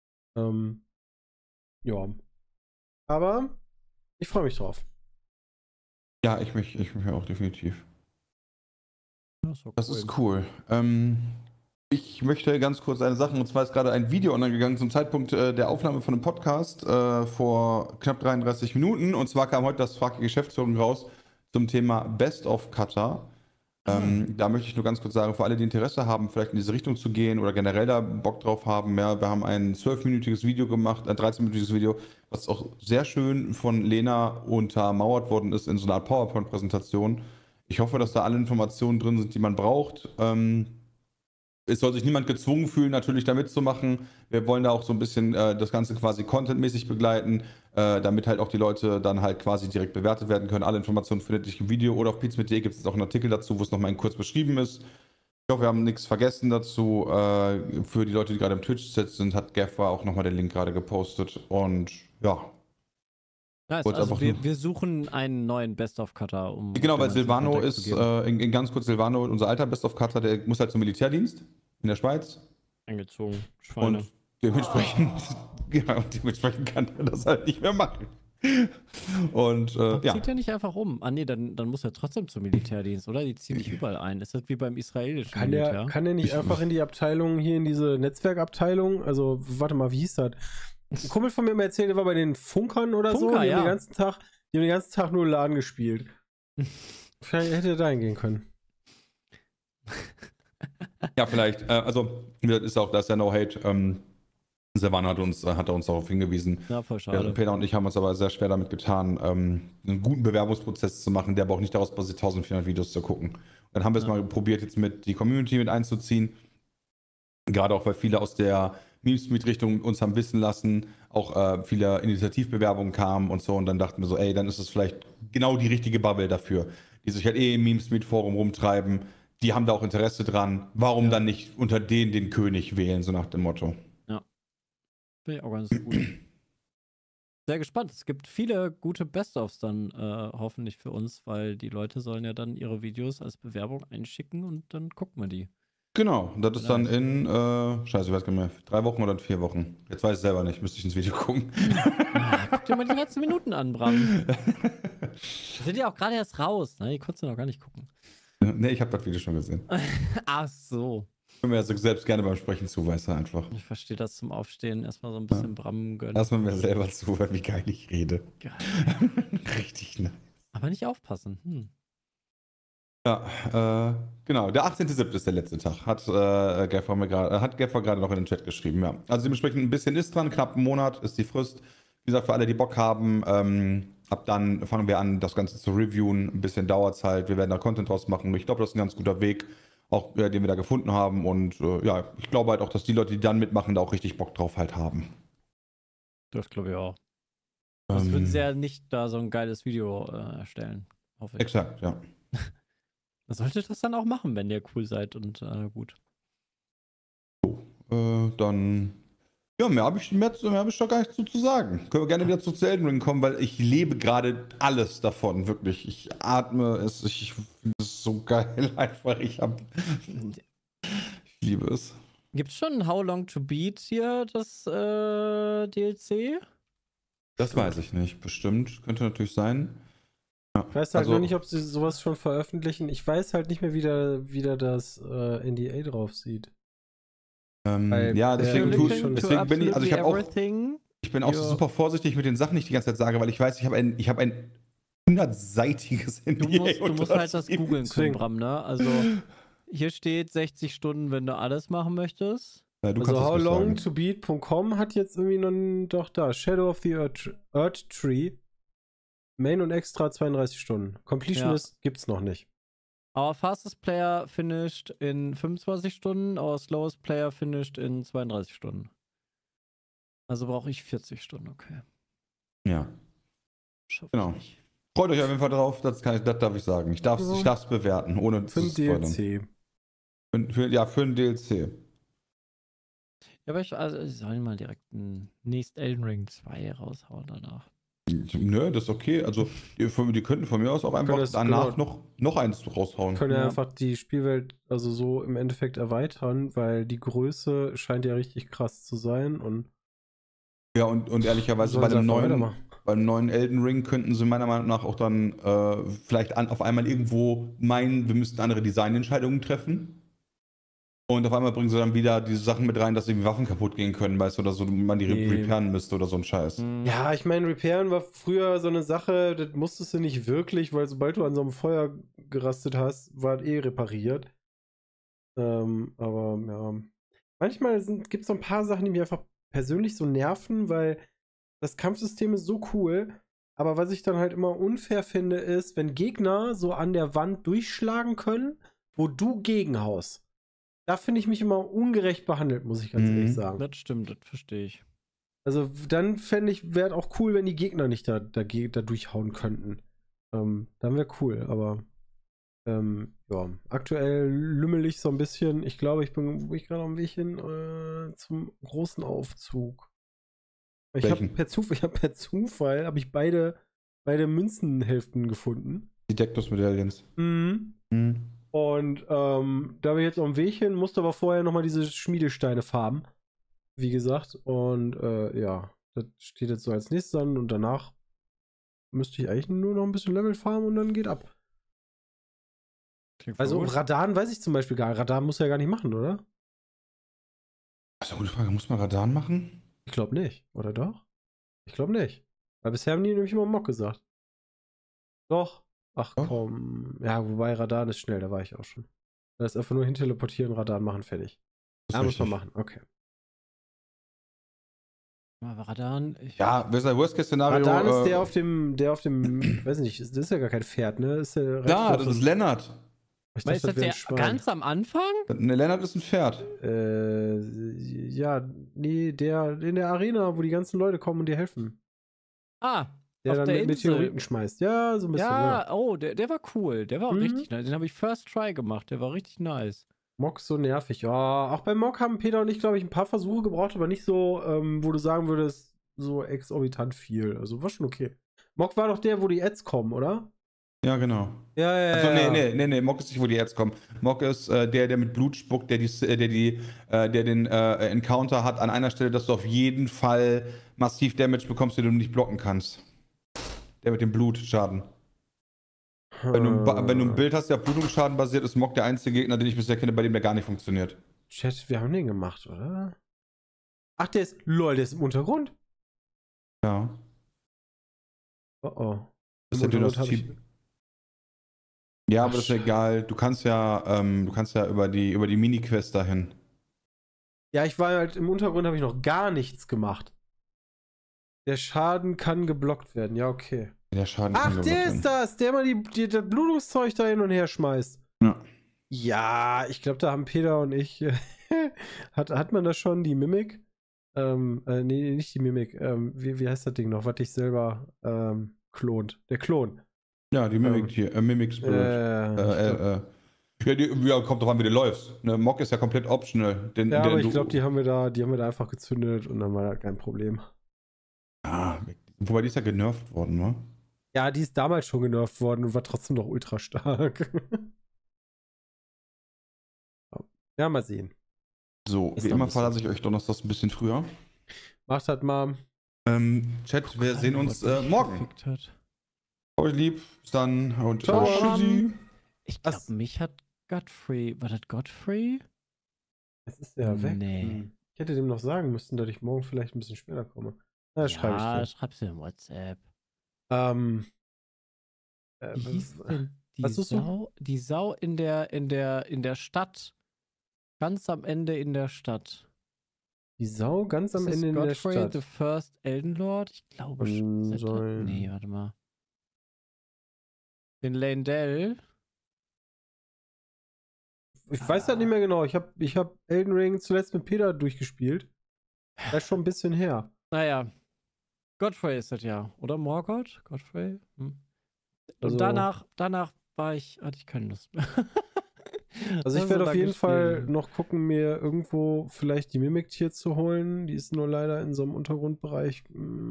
Ja. Aber ich freue mich drauf. Ja, ich mich auch definitiv. Das ist, so Das cool. ist cool. Ich möchte ganz kurz eine Sache, und zwar ist gerade ein Video online gegangen zum Zeitpunkt der Aufnahme von einem Podcast vor knapp 33 Minuten. Und zwar kam heute das Frag die Geschäftsführung raus zum Thema Best of Cutter. Da möchte ich nur ganz kurz sagen, für alle, die Interesse haben, vielleicht in diese Richtung zu gehen oder generell da Bock drauf haben, ja, wir haben ein 12-minütiges Video gemacht, ein 13-minütiges Video, was auch sehr schön von Lena untermauert worden ist in so einer Art PowerPoint-Präsentation. Ich hoffe, dass da alle Informationen drin sind, die man braucht. Es soll sich niemand gezwungen fühlen, natürlich da mitzumachen. Wir wollen da auch so ein bisschen das Ganze quasi contentmäßig begleiten, damit halt auch die Leute dann halt quasi direkt bewertet werden können. Alle Informationen findet ihr im Video oder auf pizmeet.de gibt es auch einen Artikel dazu, wo es nochmal kurz beschrieben ist. Ich hoffe, wir haben nichts vergessen dazu. Für die Leute, die gerade im Twitch-Set sind, hat Gaffer auch nochmal den Link gerade gepostet. Und ja. Nice, Wollte also einfach wir suchen einen neuen Best-of-Cutter. Genau, weil jemanden Silvano Kontakt ist, zu geben. in ganz kurz, Silvano, unser alter Best-of-Cutter, der muss halt zum Militärdienst in der Schweiz. Eingezogen, Schweine. Und dementsprechend, ja, dementsprechend kann er das halt nicht mehr machen. Und Warum ja. zieht er nicht einfach um? Ah nee, dann muss er trotzdem zum Militärdienst, oder? Die ziehen nicht überall ein. Ist das wie beim israelischen Kann Militär? der nicht einfach in die Abteilung, hier in diese Netzwerkabteilung? Also, warte mal, wie hieß das? Ein Kumpel von mir hat mir erzählt, der war bei den Funkern oder so. Funker, Die haben ja. den ganzen Tag nur LAN gespielt. Vielleicht hätte er da hingehen können. Ja, vielleicht. Also, wie gesagt, ist auch, da ist ja No Hate. Silvano hat uns darauf hingewiesen. Ja, voll Ja, schade. Peter und ich haben uns aber sehr schwer damit getan, einen guten Bewerbungsprozess zu machen, der aber auch nicht daraus basiert, 1400 Videos zu gucken. Dann haben wir es mal probiert, jetzt mit die Community mit einzuziehen. Gerade auch, weil viele aus der Memes-Richtung uns haben wissen lassen, auch viele Initiativbewerbungen kamen und so. Und dann dachten wir so, ey, dann ist es vielleicht genau die richtige Bubble dafür, die sich halt im Memes-Forum rumtreiben. Die haben da auch Interesse dran. Warum dann nicht unter denen den König wählen, so nach dem Motto. Finde ich auch ganz gut. Sehr gespannt. Es gibt viele gute Best-ofs dann hoffentlich für uns, weil die Leute sollen ja dann ihre Videos als Bewerbung einschicken und dann gucken wir die. Genau, das ist dann in, scheiße, ich weiß gar nicht mehr, 3 Wochen oder 4 Wochen. Jetzt weiß ich selber nicht, müsste ich ins Video gucken. Guck dir mal die letzten Minuten an, Bram. Die sind ja auch gerade erst raus, ne? Die konntest du noch gar nicht gucken. Nee, ich habe das Video schon gesehen. Ach so. Ich bin mir also selbst gerne beim Sprechen zu, weißt du, einfach. Ich verstehe das zum Aufstehen. Erstmal so ein bisschen Bram gönnen. Lass mir selber zu, wie geil ich rede. Geil. Richtig, ne? Aber nicht aufpassen. Ja, genau. Der 18.07. ist der letzte Tag. Hat Gaffer gerade noch in den Chat geschrieben, ja. Also dementsprechend ein bisschen ist dran, knapp einen Monat ist die Frist. Wie gesagt, für alle, die Bock haben, ab dann fangen wir an, das Ganze zu reviewen. Ein bisschen dauert es halt. Wir werden da Content draus machen. Ich glaube, das ist ein ganz guter Weg, auch den wir da gefunden haben. Und ja, ich glaube halt auch, dass die Leute, die dann mitmachen, da auch richtig Bock drauf halt haben. Das glaube ich auch. Sonst würden sie ja nicht da so ein geiles Video erstellen. Hoffe ich. Exakt, ja. Man sollte das dann auch machen, wenn ihr cool seid und gut. Dann, ja, mehr habe ich doch gar nichts zu sagen. Können wir gerne wieder zu Elden Ring kommen, weil ich lebe gerade alles davon, wirklich. Ich atme es, ich finde es so geil einfach. Ich liebe es. Gibt es schon How Long to Beat hier, das DLC? Das weiß ich nicht, bestimmt. Könnte natürlich sein. Ja. Ich weiß halt nur nicht, ob sie sowas schon veröffentlichen. Ich weiß halt nicht mehr, wie da das NDA drauf sieht. Ja, deswegen bin ich, also ich bin auch Ja. super vorsichtig mit den Sachen, die ich die ganze Zeit sage, weil ich weiß, ich habe ein 100-seitiges NDA. Du musst halt das googeln können, Deswegen. Bram, ne? Also hier steht 60 Stunden, wenn du alles machen möchtest. Ja, du Also kannst es ruhig sagen. howlongtobeat.com hat jetzt irgendwie doch da. Shadow of the Earth Tree. Main und Extra 32 Stunden. Completionist gibt's noch nicht. Our fastest player finished in 25 Stunden, our slowest player finished in 32 Stunden. Also brauche ich 40 Stunden, okay. Ja. Schaff Genau. ich nicht. Freut euch auf jeden Fall drauf, das darf ich sagen. Ich darf es bewerten, ohne Für ein DLC. Für ein DLC. Ja, aber ich soll mal direkt ein nächst Elden Ring 2 raushauen danach. Nö, das ist okay. Also, die könnten von mir aus auch einfach das- danach genau. noch eins raushauen. Können ja Ja. einfach die Spielwelt also so im Endeffekt erweitern, weil die Größe scheint ja richtig krass zu sein und Ja, und ehrlicherweise sollen bei sie dem einfach neuen, weitermachen. beim neuen Elden Ring könnten sie meiner Meinung nach auch dann vielleicht auf einmal irgendwo meinen, wir müssten andere Designentscheidungen treffen. Und auf einmal bringen sie dann wieder diese Sachen mit rein, dass irgendwie Waffen kaputt gehen können, weißt du, oder so, man die Nee. repairen müsste oder so ein Scheiß. Ja, ich meine, Repairen war früher so eine Sache, das musstest du nicht wirklich, weil sobald du an so einem Feuer gerastet hast, war es repariert. Aber ja. Manchmal gibt es so ein paar Sachen, die mich einfach persönlich so nerven, weil das Kampfsystem ist so cool. Aber was ich dann halt immer unfair finde, ist, wenn Gegner so an der Wand durchschlagen können, wo du gegenhaust. Da finde ich mich immer ungerecht behandelt, muss ich ganz ehrlich sagen. Das stimmt, das verstehe ich. Also dann fände ich, wäre auch cool, wenn die Gegner nicht da durchhauen könnten. Dann wäre cool, aber Ja, aktuell lümmel ich so ein bisschen. Ich glaube, wo ich gerade auf dem Weg hin zum großen Aufzug. Ich habe Welchen? per Zufall habe ich beide Münzenhälften gefunden. Die Dektus-Medaillons. Mhm. Mhm. Und da bin ich jetzt auf dem Weg hin, musste aber vorher nochmal diese Schmiedesteine farben. Wie gesagt. Und ja, das steht jetzt so als nächstes an und danach müsste ich eigentlich nur noch ein bisschen Level farmen und dann geht ab. Klingt Also gut. Radan weiß ich zum Beispiel gar nicht. Radan muss ja gar nicht machen, oder? Das ist eine gute Frage. Muss man Radan machen? Ich glaube nicht, oder doch? Ich glaube nicht. Weil bisher haben die nämlich immer Mock gesagt. Doch. Ach Doch. komm. Ja, wobei Radan ist schnell, da war ich auch schon. Das ist einfach nur hinteleportieren, Radan machen, fertig. Das Ja, ist muss man richtig. machen, okay. Aber Radan. Ja, wer ist ein Worst-Case-Szenario? Radan ist der auf dem, weiß nicht, das ist ja gar kein Pferd, ne? Ist der Ja, das ist Lennart. Ich Ist das wär ein der Schwein. ganz am Anfang? Ne, Lennart ist ein Pferd. Ja, nee, der in der Arena, wo die ganzen Leute kommen und dir helfen. Ah, Der auf dann der mit Insel. Meteoriten schmeißt. Ja, so ein bisschen, ja. Ja, oh, der war cool. Der war auch Mhm. richtig nice. Den habe ich First Try gemacht. Der war richtig nice. Mock so nervig. Ja, auch bei Mock haben Peter und ich, glaube ich, ein paar Versuche gebraucht, aber nicht so, wo du sagen würdest, so exorbitant viel. Also war schon okay. Mock war doch der, wo die Ads kommen, oder? Ja, genau. Ja, Also, ja. nee, Mock ist nicht, wo die Ads kommen. Mock ist der mit Blut spuckt, der den Encounter hat an einer Stelle, dass du auf jeden Fall massiv Damage bekommst, den du nicht blocken kannst. Der mit dem Blutschaden. Wenn du ein Bild hast, der auf Blutungsschaden basiert, ist Mock der einzige Gegner, den ich bisher kenne, bei dem der gar nicht funktioniert. Chat, wir haben den gemacht, oder? Ach, der ist im Untergrund. Ja. Oh oh. Das ist Im der Untergrund hab Dynastie. Ja, aber Ach, das ist ja egal. Du kannst ja über die Mini-Quest dahin. Ja, ich war halt im Untergrund, habe ich noch gar nichts gemacht. Der Schaden kann geblockt werden. Ja, okay. Der Schaden Ach, kann der geblockt ist das, der mal das Blutungszeug da hin und her schmeißt. Ja. Ja, ich glaube, da haben Peter und ich. hat man da schon die Mimik? Nee, nicht die Mimik. Wie heißt das Ding noch, was dich selber klont? Der Klon. Ja, die Mimik hier, Mimic Spirit. Ja, kommt drauf an, wie du läufst. Ne, Mock ist ja komplett optional. Ja, aber ich glaube, die haben wir da einfach gezündet und dann war das kein Problem. Ah, wobei die ist ja genervt worden, ne? Ja, die ist damals schon genervt worden und war trotzdem noch ultra stark. Ja, mal sehen. So, Ist wie noch immer ein bisschen verlasse ich euch donnerstags ein bisschen früher. Macht das mal. Chat, wir sehen uns morgen. Gefickt hat. Euch lieb, bis dann und Ciao. tschüssi. Ich Was? glaube, mich hat Godfrey. War das Godfrey? Jetzt ist er weg. Nee. Hm. Ich hätte dem noch sagen müssen, dass ich morgen vielleicht ein bisschen später komme. Na, schreibe ich dir. schreib's in WhatsApp. Äh, Wie hieß denn die was suchst du? Sau? Die Sau in der Stadt. Ganz am Ende in der Stadt. Die Sau ganz am Ist das Ende in der Godfrey Stadt. the First Elden Lord? Ich glaube schon. Ist das das? Sein. Nee, warte mal. In Leyndell. Ich weiß das nicht mehr genau. Ich hab Elden Ring zuletzt mit Peter durchgespielt. Das ist schon ein bisschen her. Naja. Godfrey ist das ja. Oder Morgoth? Godfrey? Und Also- danach hatte ich keine Lust mehr. Also ich Also werde auf lange jeden Fall spielen. noch gucken, mir irgendwo vielleicht die Mimiktier zu holen. Die ist nur leider in so einem Untergrundbereich.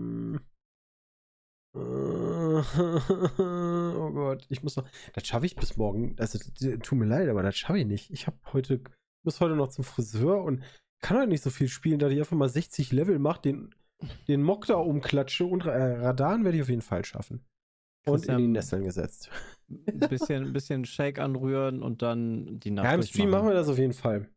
Oh Gott, ich muss noch. Das schaffe ich bis morgen. Also, tut mir leid, aber das schaffe ich nicht. Ich muss heute noch zum Friseur und kann heute nicht so viel spielen, da ich einfach mal 60 Level mache, den Mock da umklatsche und Radan werde ich auf jeden Fall schaffen. Und in die Nesseln gesetzt. Ein bisschen Shake anrühren und dann die Nacht Ja, im Stream machen wir das auf jeden Fall.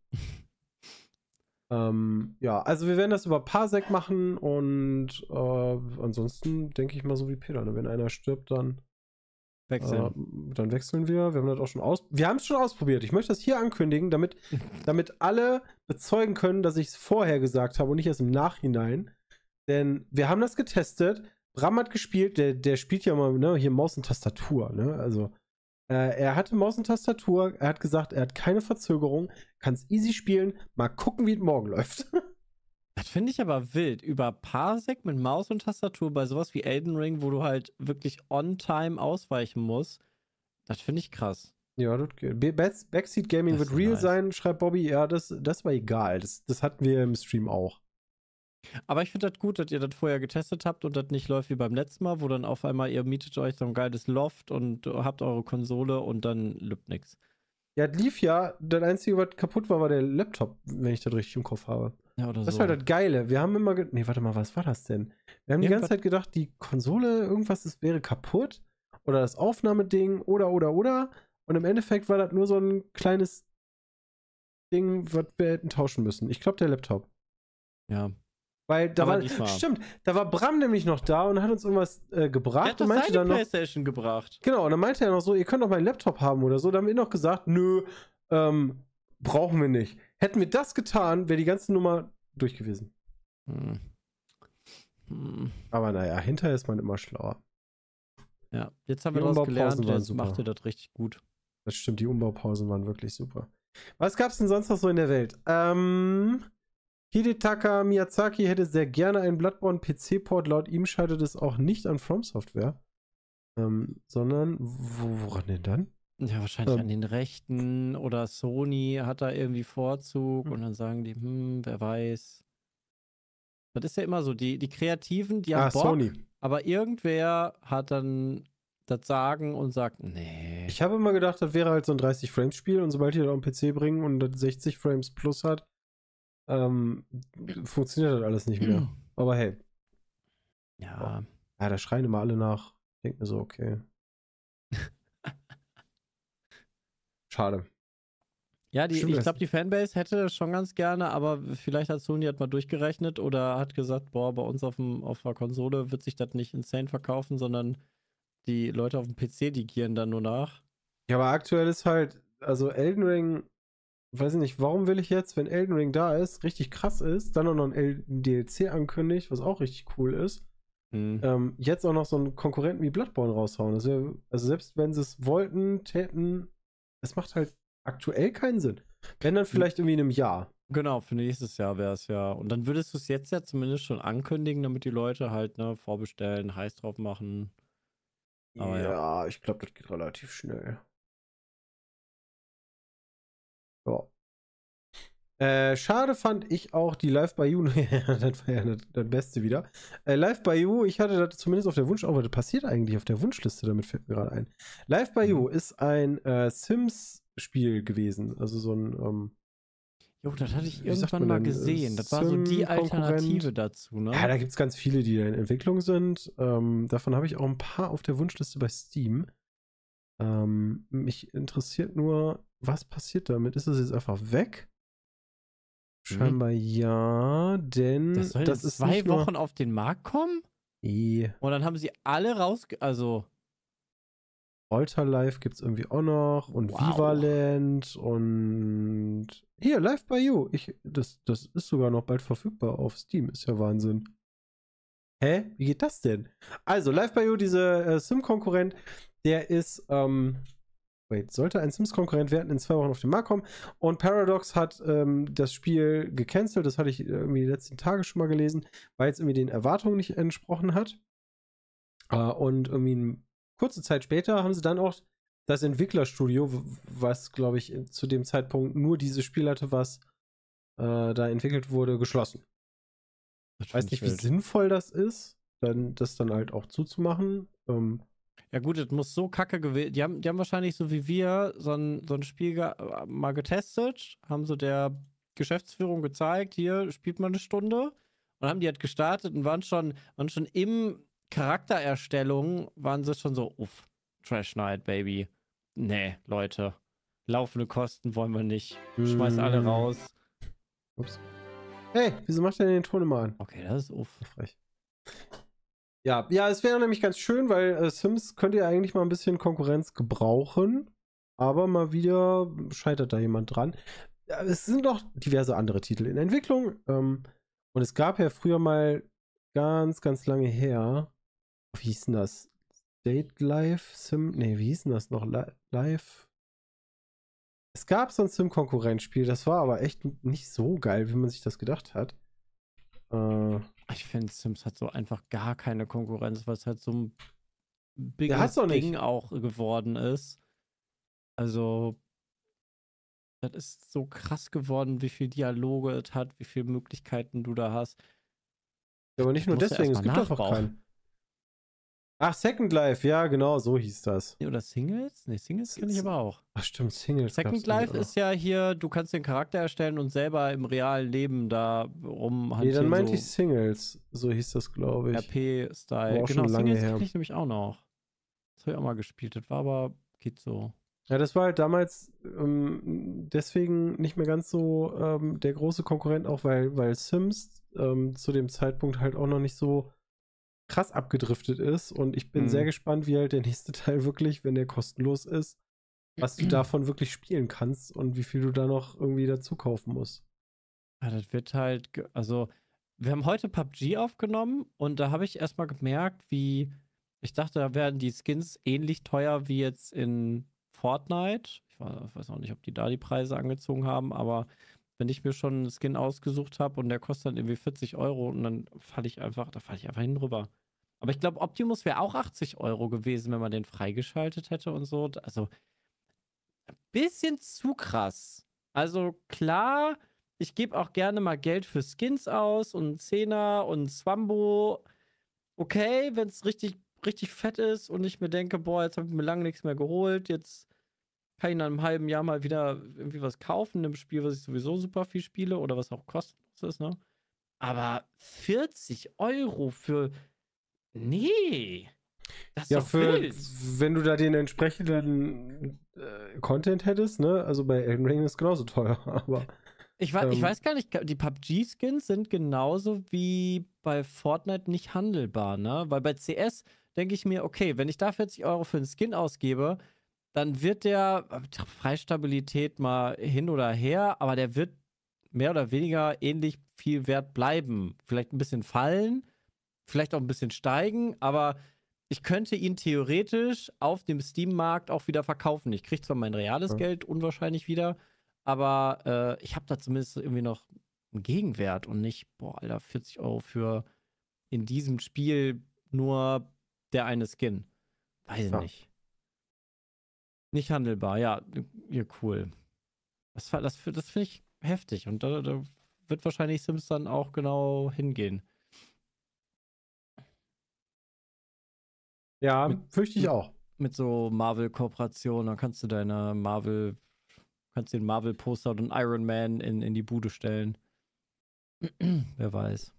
Ja, also wir werden das über Parsec machen und ansonsten denke ich mal so wie Peter, ne? Wenn einer stirbt, dann wechseln wir. Wir haben das auch schon wir haben es schon ausprobiert. Ich möchte das hier ankündigen, damit alle bezeugen können, dass ich es vorher gesagt habe und nicht erst im Nachhinein. Denn wir haben das getestet. Bram hat gespielt, der spielt ja mal, ne, hier Maus und Tastatur, ne? Also er hatte Maus und Tastatur, er hat gesagt, er hat keine Verzögerung, kann es easy spielen, mal gucken, wie es morgen läuft. Das finde ich aber wild. Über Parsec mit Maus und Tastatur bei sowas wie Elden Ring, wo du halt wirklich on time ausweichen musst. Das finde ich krass. Ja, das geht. Backseat Gaming Das wird ist real nice. sein, schreibt Bobby. Ja, das war egal. Das hatten wir im Stream auch. Aber ich finde das gut, dass ihr das vorher getestet habt und das nicht läuft wie beim letzten Mal, wo dann auf einmal ihr mietet euch so ein geiles Loft und habt eure Konsole und dann lübt nix. Ja, das lief ja. Das Einzige, was kaputt war, war der Laptop, wenn ich das richtig im Kopf habe. Ja, oder Das so. ist halt das Geile. Wir haben immer nee, warte mal, was war das denn? Wir haben die ganze Irgendwas- Zeit gedacht, die Konsole, irgendwas wäre kaputt. Oder das Aufnahmeding, oder. Und im Endeffekt war das nur so ein kleines Ding, was wir hätten tauschen müssen. Ich glaube, der Laptop. Ja. Weil da Aber war, diesmal. stimmt, da war Bram nämlich noch da und hat uns irgendwas Der gebracht hat und doch meinte seine dann noch, Playstation gebracht. genau, und dann meinte er noch so, ihr könnt doch meinen Laptop haben oder so. Da haben wir noch gesagt, nö, brauchen wir nicht. Hätten wir das getan, wäre die ganze Nummer durch gewesen. Hm. Aber naja, hinterher ist man immer schlauer. Ja, jetzt haben wir Die daraus Umbaupausen gelernt, waren jetzt super. macht ihr das richtig gut. Das stimmt, die Umbaupausen waren wirklich super. Was gab's denn sonst noch so in der Welt? Hidetaka Miyazaki hätte sehr gerne einen Bloodborne PC-Port. Laut ihm scheitert es auch nicht an From Software. Sondern, woran denn dann? Ja, wahrscheinlich an den Rechten oder Sony hat da irgendwie Vorzug und dann sagen die, wer weiß. Das ist ja immer so, die Kreativen, die haben Bock, Sony. aber irgendwer hat dann das Sagen und sagt, nee. Ich habe immer gedacht, das wäre halt so ein 30-Frames-Spiel und sobald die das auf den PC bringen und das 60 Frames plus hat, funktioniert das alles nicht mehr. Aber hey. Ja. Ja, da schreien immer alle nach. Ich denke mir so, okay. Schade. Ja, Stimmt, ich das- glaube, die Fanbase hätte das schon ganz gerne, aber vielleicht hat Sony mal durchgerechnet oder hat gesagt, boah, bei uns auf der Konsole wird sich das nicht insane verkaufen, sondern die Leute auf dem PC, die gieren dann nur nach. Ja, aber aktuell ist halt, also Elden Ring, weiß ich nicht, warum will ich jetzt, wenn Elden Ring da ist, richtig krass ist, dann auch noch ein DLC ankündigt, was auch richtig cool ist, jetzt auch noch so einen Konkurrenten wie Bloodborne raushauen. Das wär, also selbst wenn sie es wollten, täten, es macht halt aktuell keinen Sinn. Wenn dann vielleicht irgendwie in einem Jahr. Genau, für nächstes Jahr wäre es ja. Und dann würdest du es jetzt ja zumindest schon ankündigen, damit die Leute halt, ne, vorbestellen, heiß drauf machen. Aber ja, ich glaube, das geht relativ schnell. Ja. Schade fand ich auch die Live by You. Das war ja das Beste wieder. Live by You, ich hatte das zumindest auf der Wunsch, was passiert eigentlich auf der Wunschliste, damit fällt mir gerade ein. Live by You ist ein Sims-Spiel gewesen. Also so ein. Jo, das hatte ich wie sagt irgendwann man mal denn? gesehen. Das war so die Sim-Konkurrent. Alternative dazu, ne? Ja, da gibt es ganz viele, die da in Entwicklung sind. Davon habe ich auch ein paar auf der Wunschliste bei Steam. Mich interessiert nur, was passiert damit? Ist es jetzt einfach weg? Scheinbar ja, denn Das soll das in ist 2 nicht nur... Wochen auf den Markt kommen? Und dann haben sie alle also Alter Life gibt es irgendwie auch noch und Wow. Vivaland und hier, Live by You. Das ist sogar noch bald verfügbar auf Steam. Ist ja Wahnsinn. Hä? Wie geht das denn? Also, Live by You, dieser Sim-Konkurrent, der ist, sollte ein Sims-Konkurrent werden, in 2 Wochen auf den Markt kommen. Und Paradox hat das Spiel gecancelt. Das hatte ich irgendwie die letzten Tage schon mal gelesen, weil es irgendwie den Erwartungen nicht entsprochen hat. Und irgendwie kurze Zeit später haben sie dann auch das Entwicklerstudio, was, glaube ich, zu dem Zeitpunkt nur dieses Spiel hatte, was da entwickelt wurde, geschlossen. Ich weiß nicht, wie sinnvoll das ist, das dann halt auch zuzumachen. Ja gut, das muss so kacke gewesen. Die haben wahrscheinlich so wie wir so ein Spiel mal getestet, haben so der Geschäftsführung gezeigt, hier spielt man eine Stunde und haben die halt gestartet und waren schon im Charaktererstellung, waren sie schon so, uff, Trash Night, Baby. Nee, Leute, laufende Kosten wollen wir nicht. Schmeiß alle raus. Ups. Hey, wieso macht er denn den Ton immer an? Okay, das ist uff. Frech. Ja, es wäre nämlich ganz schön, weil Sims könnte ja eigentlich mal ein bisschen Konkurrenz gebrauchen, aber mal wieder scheitert da jemand dran. Ja, es sind noch diverse andere Titel in Entwicklung und es gab ja früher mal ganz, ganz lange her, wie hieß denn das? State Life Sim? Nee, wie hieß denn das noch? Live? Es gab so ein Sim-Konkurrenzspiel, das war aber echt nicht so geil, wie man sich das gedacht hat. Ich finde, Sims hat so einfach gar keine Konkurrenz, weil es halt so ein hat's biges doch nicht. Ding auch geworden ist. Also, das ist so krass geworden, wie viel Dialoge es hat, wie viele Möglichkeiten du da hast. Aber nicht nur musst du deswegen, es erst gibt mal einfach nachbauen. keinen. Ach, Second Life, ja, genau, so hieß das. Nee, oder Singles? Nee, Singles kenne ich aber auch. Ach, stimmt, Singles. Second Life ist ja hier, du kannst den Charakter erstellen und selber im realen Leben da Nee, rumhantieren. dann meinte so ich Singles. So hieß das, glaube ich. RP-Style. War auch Genau, schon lange Singles her. kenne ich nämlich auch noch. Das habe ich auch mal gespielt. Das war aber, geht so. Ja, das war halt damals deswegen nicht mehr ganz so der große Konkurrent, auch weil Sims zu dem Zeitpunkt halt auch noch nicht so krass abgedriftet ist. Und ich bin sehr gespannt, wie halt der nächste Teil wirklich, wenn der kostenlos ist, was du davon wirklich spielen kannst und wie viel du da noch irgendwie dazu kaufen musst. Ja, das wird halt, also, wir haben heute PUBG aufgenommen und da habe ich erstmal gemerkt, wie, ich dachte, da wären die Skins ähnlich teuer wie jetzt in Fortnite. Ich weiß auch nicht, ob die da die Preise angezogen haben, aber wenn ich mir schon einen Skin ausgesucht habe und der kostet dann irgendwie 40 Euro und dann falle ich einfach hin rüber. Aber ich glaube, Optimus wäre auch 80 Euro gewesen, wenn man den freigeschaltet hätte und so. Also, ein bisschen zu krass. Also, klar, ich gebe auch gerne mal Geld für Skins aus und Zehner und Swambo. Okay, wenn es richtig, richtig fett ist und ich mir denke, boah, jetzt habe ich mir lange nichts mehr geholt, jetzt kann ich nach einem halben Jahr mal wieder irgendwie was kaufen in einem Spiel, was ich sowieso super viel spiele oder was auch kostenlos ist, ne? Aber 40 Euro für. Nee. Das ist Ja, doch wild. wenn du da den entsprechenden Content hättest, ne? Also bei Elden Ring ist es genauso teuer, aber. Ich weiß gar nicht, die PUBG-Skins sind genauso wie bei Fortnite nicht handelbar, ne? Weil bei CS denke ich mir, okay, wenn ich da 40 Euro für einen Skin ausgebe, dann wird der Preisstabilität mal hin oder her, aber der wird mehr oder weniger ähnlich viel wert bleiben. Vielleicht ein bisschen fallen, vielleicht auch ein bisschen steigen, aber ich könnte ihn theoretisch auf dem Steam-Markt auch wieder verkaufen. Ich kriege zwar mein reales Geld unwahrscheinlich wieder, aber ich habe da zumindest irgendwie noch einen Gegenwert und nicht, boah, Alter, 40 Euro für in diesem Spiel nur der eine Skin. Weiß ich nicht. Nicht handelbar, ja, cool. Das finde ich heftig und da wird wahrscheinlich Sims dann auch genau hingehen. Ja, fürchte ich auch. Mit so Marvel-Kooperationen, dann kannst du den Marvel-Poster und einen Iron Man in die Bude stellen. Wer weiß.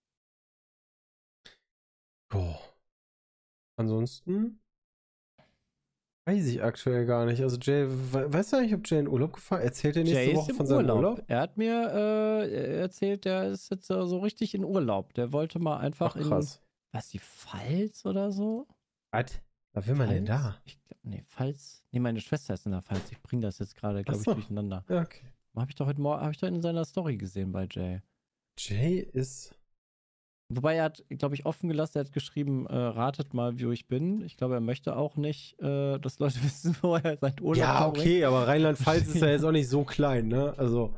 Boah. Ansonsten weiß ich aktuell gar nicht. Also Jay, weißt du eigentlich, ob Jay in Urlaub gefahren ist? Erzählt er nächste Woche von seinem Urlaub? Er hat mir erzählt, der ist jetzt so richtig in Urlaub. Der wollte mal einfach die Pfalz oder so? Was? Was will man denn da? Pfalz. Nee, meine Schwester ist in der Pfalz. Ich bringe das jetzt gerade, glaube ich, durcheinander. Ja, okay. Habe ich doch in seiner Story gesehen bei Jay. Jay ist. Wobei er hat, glaube ich, offen gelassen, er hat geschrieben, ratet mal, wo ich bin. Ich glaube, er möchte auch nicht, dass Leute wissen, wo er seinen Urlaub Ja, okay, aber Rheinland-Pfalz ist ja jetzt auch nicht so klein, ne? Also.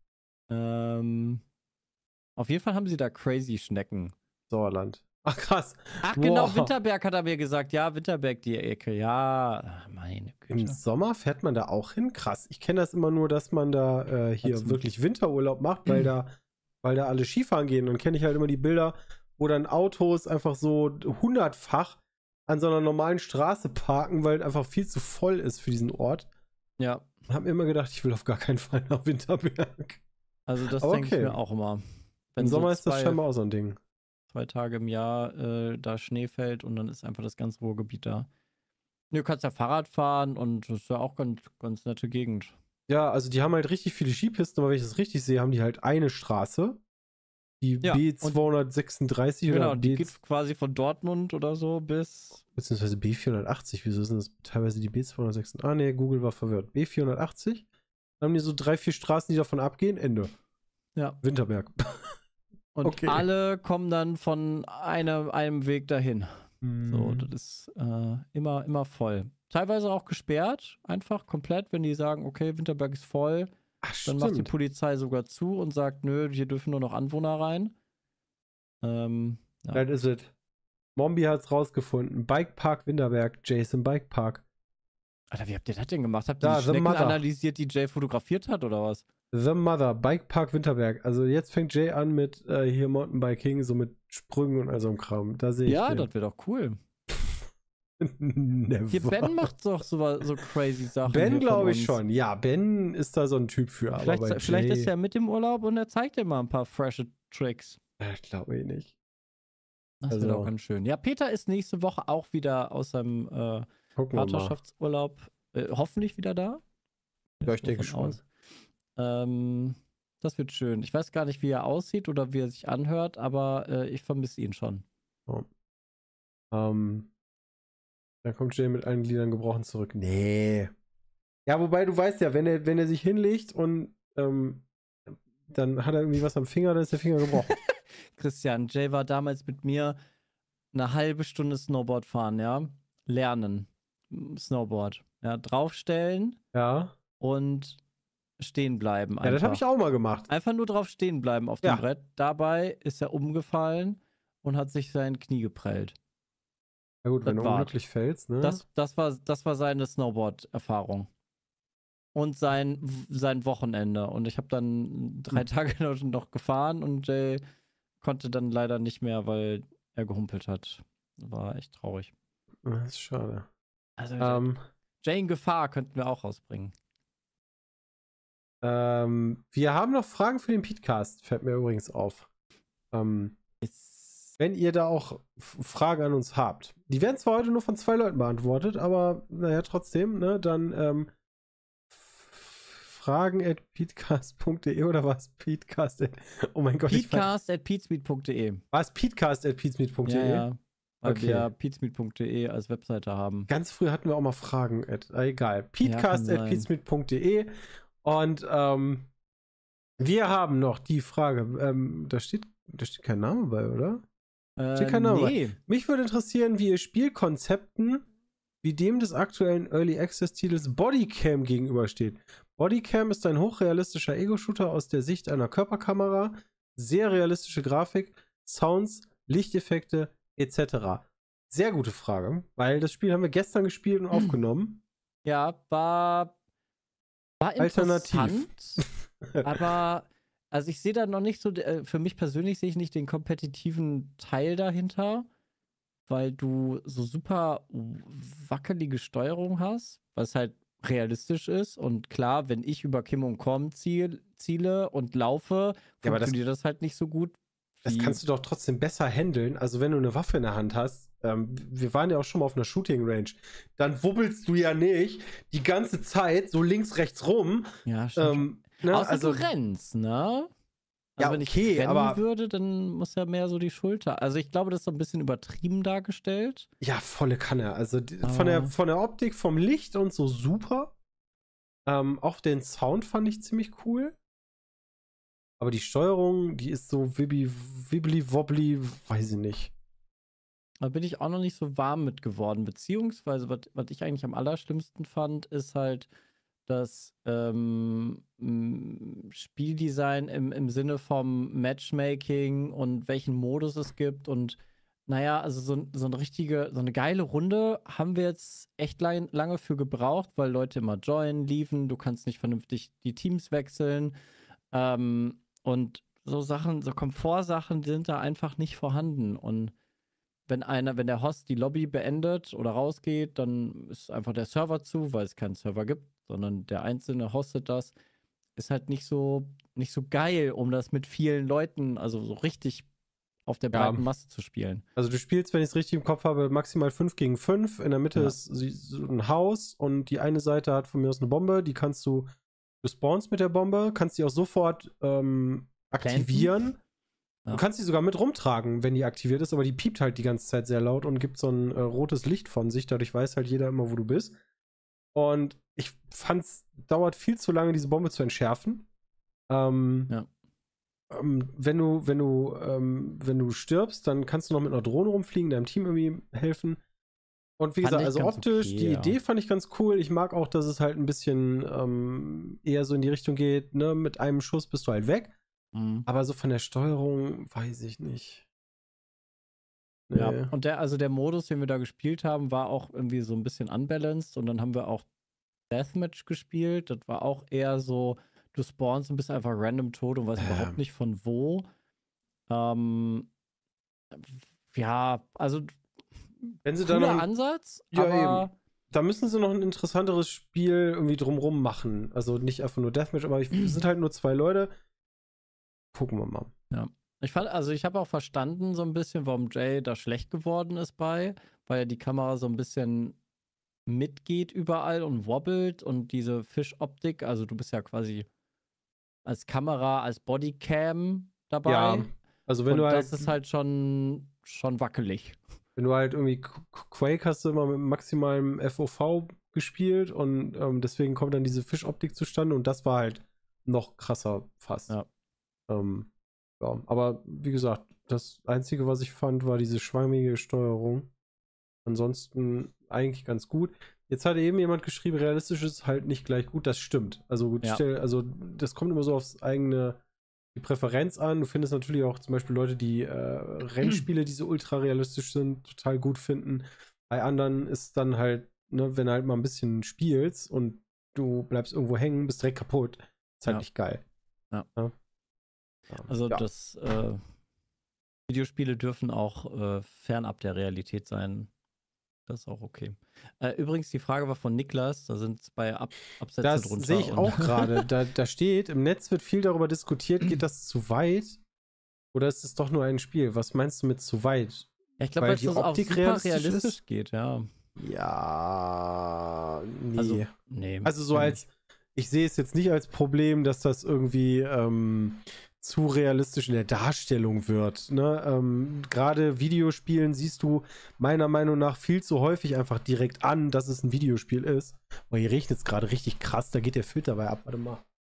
Auf jeden Fall haben sie da crazy Schnecken. Sauerland. Ach, krass. Ach, genau, Winterberg hat er mir gesagt. Ja, Winterberg, die Ecke. Ja, meine Güte. Im Sommer fährt man da auch hin? Krass. Ich kenne das immer nur, dass man da hier wirklich Winterurlaub macht, weil da alle Skifahren gehen. Dann kenne ich halt immer die Bilder, wo dann Autos einfach so 100-fach an so einer normalen Straße parken, weil es einfach viel zu voll ist für diesen Ort. Ja. Ich habe mir immer gedacht, ich will auf gar keinen Fall nach Winterberg. Also das denke ich mir auch immer. Im Sommer ist das scheinbar auch so ein Ding. 2 Tage im Jahr da Schnee fällt und dann ist einfach das ganze Ruhrgebiet da. Du kannst ja Fahrrad fahren und das ist ja auch ganz nette Gegend. Ja, also die haben halt richtig viele Skipisten, aber wenn ich das richtig sehe, haben die halt eine Straße. Die B236 genau, oder die geht quasi von Dortmund oder so bis. Beziehungsweise B480. Wieso sind das teilweise die B286? Ah, ne, Google war verwirrt. B480. Dann haben die so 3, 4 Straßen, die davon abgehen. Ende. Ja. Winterberg. Und alle kommen dann von einem Weg dahin. So, das ist immer voll. Teilweise auch gesperrt, einfach komplett, wenn die sagen, okay, Winterberg ist voll. Ach, dann macht die Polizei sogar zu und sagt, nö, hier dürfen nur noch Anwohner rein. Das ist es. Mombi hat's rausgefunden. Bikepark Winterberg, Jason Bikepark. Alter, wie habt ihr das denn gemacht? Habt ihr Da, die The Schnecken Mother. analysiert, die Jay fotografiert hat, oder was? The Mother, Bikepark Winterberg. Also jetzt fängt Jay an mit hier Mountainbiking, so mit Sprüngen und all so einem Kram. Da sehe ich Ja, den. das wäre doch cool. Never. Hier, Ben macht doch so crazy Sachen. Ben hier von glaube ich uns. schon. Ja, Ben ist da so ein Typ für. Aber bei Vielleicht Jay, ist er mit im Urlaub und er zeigt dir mal ein paar frische Tricks. ich glaube ich nicht. Das Also- wäre doch ganz schön. Ja, Peter ist nächste Woche auch wieder aus seinem Gucken wir mal. Vaterschaftsurlaub hoffentlich wieder da. Ja, ich Gehe denke davon schon. aus. Das wird schön. Ich weiß gar nicht, wie er aussieht oder wie er sich anhört, aber ich vermisse ihn schon. Dann kommt Jay mit allen Gliedern gebrochen zurück. Nee. Ja, wobei du weißt ja, wenn er sich hinlegt und dann hat er irgendwie was am Finger, dann ist der Finger gebrochen. Christian, Jay war damals mit mir eine halbe Stunde Snowboard fahren, ja. Lernen. Snowboard. Ja, draufstellen Ja. und stehen bleiben. Ja, das habe ich auch mal gemacht. Einfach nur drauf stehen bleiben auf dem Ja. Brett. Dabei ist er umgefallen und hat sich sein Knie geprellt. Na gut, wenn Das du war's. unglücklich fällst, ne? Das war seine Snowboard-Erfahrung. Und sein Wochenende. Und ich habe dann 3 Tage noch gefahren und Jay konnte dann leider nicht mehr, weil er gehumpelt hat. War echt traurig. Das ist schade. Also Ähm, Jay in Gefahr könnten wir auch rausbringen. wir haben noch Fragen für den Podcast, fällt mir übrigens auf. Wenn ihr da auch Fragen an uns habt. Die werden zwar heute nur von 2 Leuten beantwortet, aber naja, trotzdem, ne, dann fragen@peatcast.de oder was? Peatcast. Oh mein Gott, Peatcast@peatsmeet.de. Was? Peatcast@peatsmeet.de? Ja, weil Okay. wir peatsmeet.de als Webseite haben. Ganz früh hatten wir auch mal Fragen. Egal. kann Peatcast@peatsmeet.de. Und wir haben noch die Frage, da steht kein Name bei, oder? Steht kein Name bei. Nee. Mich würde interessieren, wie ihr Spielkonzepten wie dem des aktuellen Early Access Titels Bodycam gegenübersteht. Bodycam ist ein hochrealistischer Ego-Shooter aus der Sicht einer Körperkamera, sehr realistische Grafik, Sounds, Lichteffekte etc. Sehr gute Frage, weil das Spiel haben wir gestern gespielt und aufgenommen. Ja, war Alternativ. interessant, aber also ich sehe da noch nicht so, für mich persönlich sehe ich nicht den kompetitiven Teil dahinter, weil du so super wackelige Steuerung hast, was halt realistisch ist. Und klar, wenn ich über Kim und Kom ziele und laufe, Ja, aber funktioniert das halt nicht so gut. Das wie- kannst du doch trotzdem besser handeln. Also wenn du eine Waffe in der Hand hast, wir waren ja auch schon mal auf einer Shooting Range, dann wubbelst du ja nicht die ganze Zeit so links, rechts rum. Ja, stimmt. Ne? Außer Also du rennst, ne? Ja, Also wenn okay, ich rennen aber- würde, dann muss ja mehr so die Schulter. Also ich glaube, das ist so ein bisschen übertrieben dargestellt. ja, volle Kanne. Also Aber- von der Optik, vom Licht und so super. Auch den Sound fand ich ziemlich cool. Aber die Steuerung, die ist so wibbly-wobbly, weiß ich nicht. Da bin ich auch noch nicht so warm mit geworden. Beziehungsweise, was ich eigentlich am allerschlimmsten fand, ist halt das Spieldesign im Sinne vom Matchmaking und welchen Modus es gibt. Und naja, also so eine geile Runde haben wir jetzt echt lange für gebraucht, weil Leute immer joinen, liefen, du kannst nicht vernünftig die Teams wechseln. Und so Sachen, so Komfortsachen sind da einfach nicht vorhanden. Und wenn der Host die Lobby beendet oder rausgeht, dann ist einfach der Server zu, weil es keinen Server gibt, sondern der Einzelne hostet das. Ist halt nicht so geil, um das mit vielen Leuten, also so richtig auf der Ja. breiten Masse zu spielen. Also du spielst, wenn ich es richtig im Kopf habe, maximal 5 gegen 5. In der Mitte Ja. ist so ein Haus und die eine Seite hat von mir aus eine Bombe, die du spawnst mit der Bombe, kannst die auch sofort aktivieren. Ja. Du kannst die sogar mit rumtragen, wenn die aktiviert ist, aber die piept halt die ganze Zeit sehr laut und gibt so ein rotes Licht von sich. Dadurch weiß halt jeder immer, wo du bist. Und ich fand's, dauert viel zu lange, diese Bombe zu entschärfen. Ja. Wenn du stirbst, dann kannst du noch mit einer Drohne rumfliegen, deinem Team irgendwie helfen. Und wie Fand gesagt, ich also ganz optisch, okay, die ja. Idee fand ich ganz cool. Ich mag auch, dass es halt ein bisschen eher so in die Richtung geht, ne, mit einem Schuss bist du halt weg. Mhm. Aber so von der Steuerung weiß ich nicht. Nee. Ja, und der Modus, den wir da gespielt haben, war auch irgendwie so ein bisschen unbalanced und dann haben wir auch Deathmatch gespielt. Das war auch eher so, du spawnst und bist einfach random tot und weißt überhaupt nicht von wo. Ja, also Wenn sie da noch cooler Ansatz, Ja, aber eben. Da müssen sie noch ein interessanteres Spiel irgendwie drumrum machen. Also nicht einfach nur Deathmatch, aber es sind halt nur 2 Leute. Gucken wir mal. ich habe auch verstanden so ein bisschen, warum Jay da schlecht geworden ist weil ja die Kamera so ein bisschen mitgeht überall und wobbelt und diese Fischoptik, also du bist ja quasi als Kamera, als Bodycam dabei. Ja, also wenn und du halt, das ist halt schon wackelig. wenn du halt irgendwie Quake hast du immer mit maximalem FOV gespielt und deswegen kommt dann diese Fischoptik zustande und das war halt noch krasser fast. Ja. Ja, aber wie gesagt, das Einzige, was ich fand, war diese schwammige Steuerung. Ansonsten eigentlich ganz gut. Jetzt hat eben jemand geschrieben, realistisch ist halt nicht gleich gut. Das stimmt. Also gut, Ja. also das kommt immer so aufs eigene die Präferenz an. Du findest natürlich auch zum Beispiel Leute, die Rennspiele, die so ultra realistisch sind, total gut finden. Bei anderen ist dann halt, ne, wenn du halt mal ein bisschen spielst und du bleibst irgendwo hängen, bist direkt kaputt. Ist halt nicht geil. Ja. Ja. Also Ja. das Videospiele dürfen auch fernab der Realität sein. Das ist auch okay. Übrigens, die Frage war von Niklas, da sind 2 Absätze Das drunter. sehe ich und- auch gerade. Da steht, im Netz wird viel darüber diskutiert, geht das zu weit? Oder ist es doch nur ein Spiel? Was meinst du mit zu weit? Ja, ich glaube, weil weil die es auf Optik super realistisch realistisch ist? geht, ja. Ja, nee. Also, nee. Also so als, ich sehe es jetzt nicht als Problem, dass das irgendwie zu realistisch in der Darstellung wird. Ne? Gerade Videospielen siehst du meiner Meinung nach viel zu häufig einfach direkt an, dass es ein Videospiel ist. Oh, hier regnet es gerade richtig krass, da geht der Filter bei ab. Warte mal.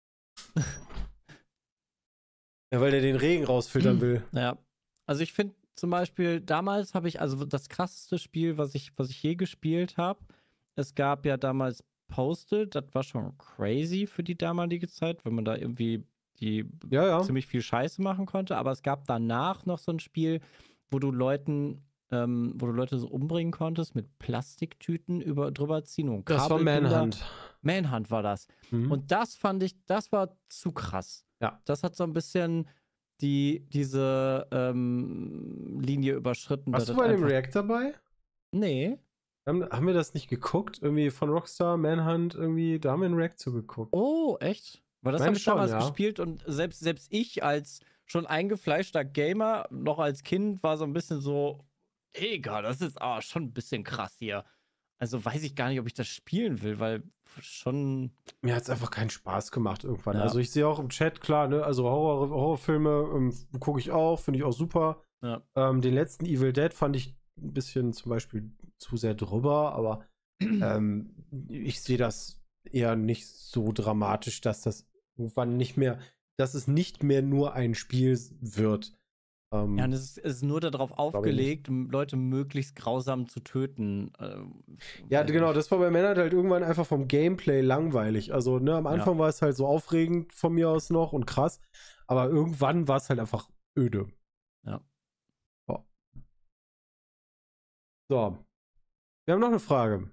Ja, weil der den Regen rausfiltern will. Ja, also ich finde zum Beispiel, damals habe ich, also das krasseste Spiel, was ich je gespielt habe, es gab ja damals Postal, das war schon crazy für die damalige Zeit, wenn man da irgendwie Ja. ziemlich viel Scheiße machen konnte, aber es gab danach noch so ein Spiel, wo du Leute so umbringen konntest mit Plastiktüten drüber ziehen und Das war Kabelbinder. Manhunt. Manhunt war das. Mhm. Und das fand ich, das war zu krass. Ja. Das hat so ein bisschen diese Linie überschritten. Warst dass du bei das dem einfach- React dabei? Nee. Haben wir das nicht geguckt? Irgendwie von Rockstar, Manhunt, irgendwie, da haben wir einen React zugeguckt. Oh, echt? Weil das Meine habe ich schon, damals ja. gespielt und selbst ich als schon eingefleischter Gamer, noch als Kind, war so ein bisschen so, egal, das ist aber schon ein bisschen krass hier. Also weiß ich gar nicht, ob ich das spielen will, weil schon. Mir hat es einfach keinen Spaß gemacht irgendwann. Ja. Also ich sehe auch im Chat, klar, ne, also Horrorfilme gucke ich auch, finde ich auch super. Ja. Den letzten Evil Dead fand ich ein bisschen zum Beispiel zu sehr drüber, aber ich sehe das eher nicht so dramatisch, dass das irgendwann nicht mehr, dass es nicht mehr nur ein Spiel wird. Ja, und es ist nur darauf ich aufgelegt, Leute möglichst grausam zu töten. Ja, weiß genau, nicht. das war bei Männern halt irgendwann einfach vom Gameplay langweilig. Also, ne, am Anfang war es halt so aufregend von mir aus noch und krass, aber irgendwann war es halt einfach öde. Ja. So. Wir haben noch eine Frage.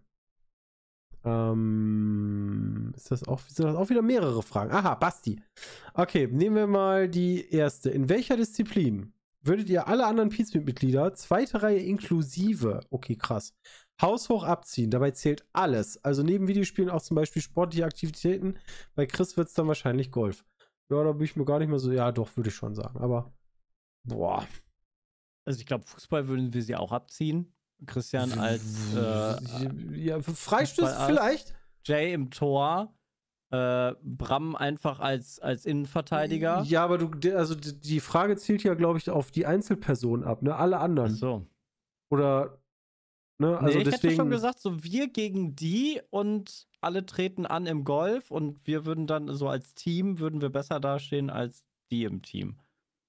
Sind das auch wieder mehrere Fragen? Aha, Basti. Okay, nehmen wir mal die erste. In welcher Disziplin würdet ihr alle anderen Pizmeet-Mitglieder, zweite Reihe inklusive, okay, krass, haushoch abziehen? Dabei zählt alles. Also neben Videospielen auch zum Beispiel sportliche Aktivitäten. Bei Chris wird es dann wahrscheinlich Golf. Ja, da bin ich mir gar nicht mehr so. Ja, doch, würde ich schon sagen. Aber, boah. Also ich glaube, Fußball würden wir sie auch abziehen. Christian als ja, Freistöße Fußballass. vielleicht. Jay im Tor, Bram einfach als Innenverteidiger. Ja, aber also die Frage zielt ja, glaube ich, auf die Einzelperson ab, ne? Alle Ach anderen. so. Oder, ne? Also Nee, ich hätte schon deswegen. gesagt, so wir gegen die und alle treten an im Golf und wir würden dann so als Team, würden wir besser dastehen als die im Team.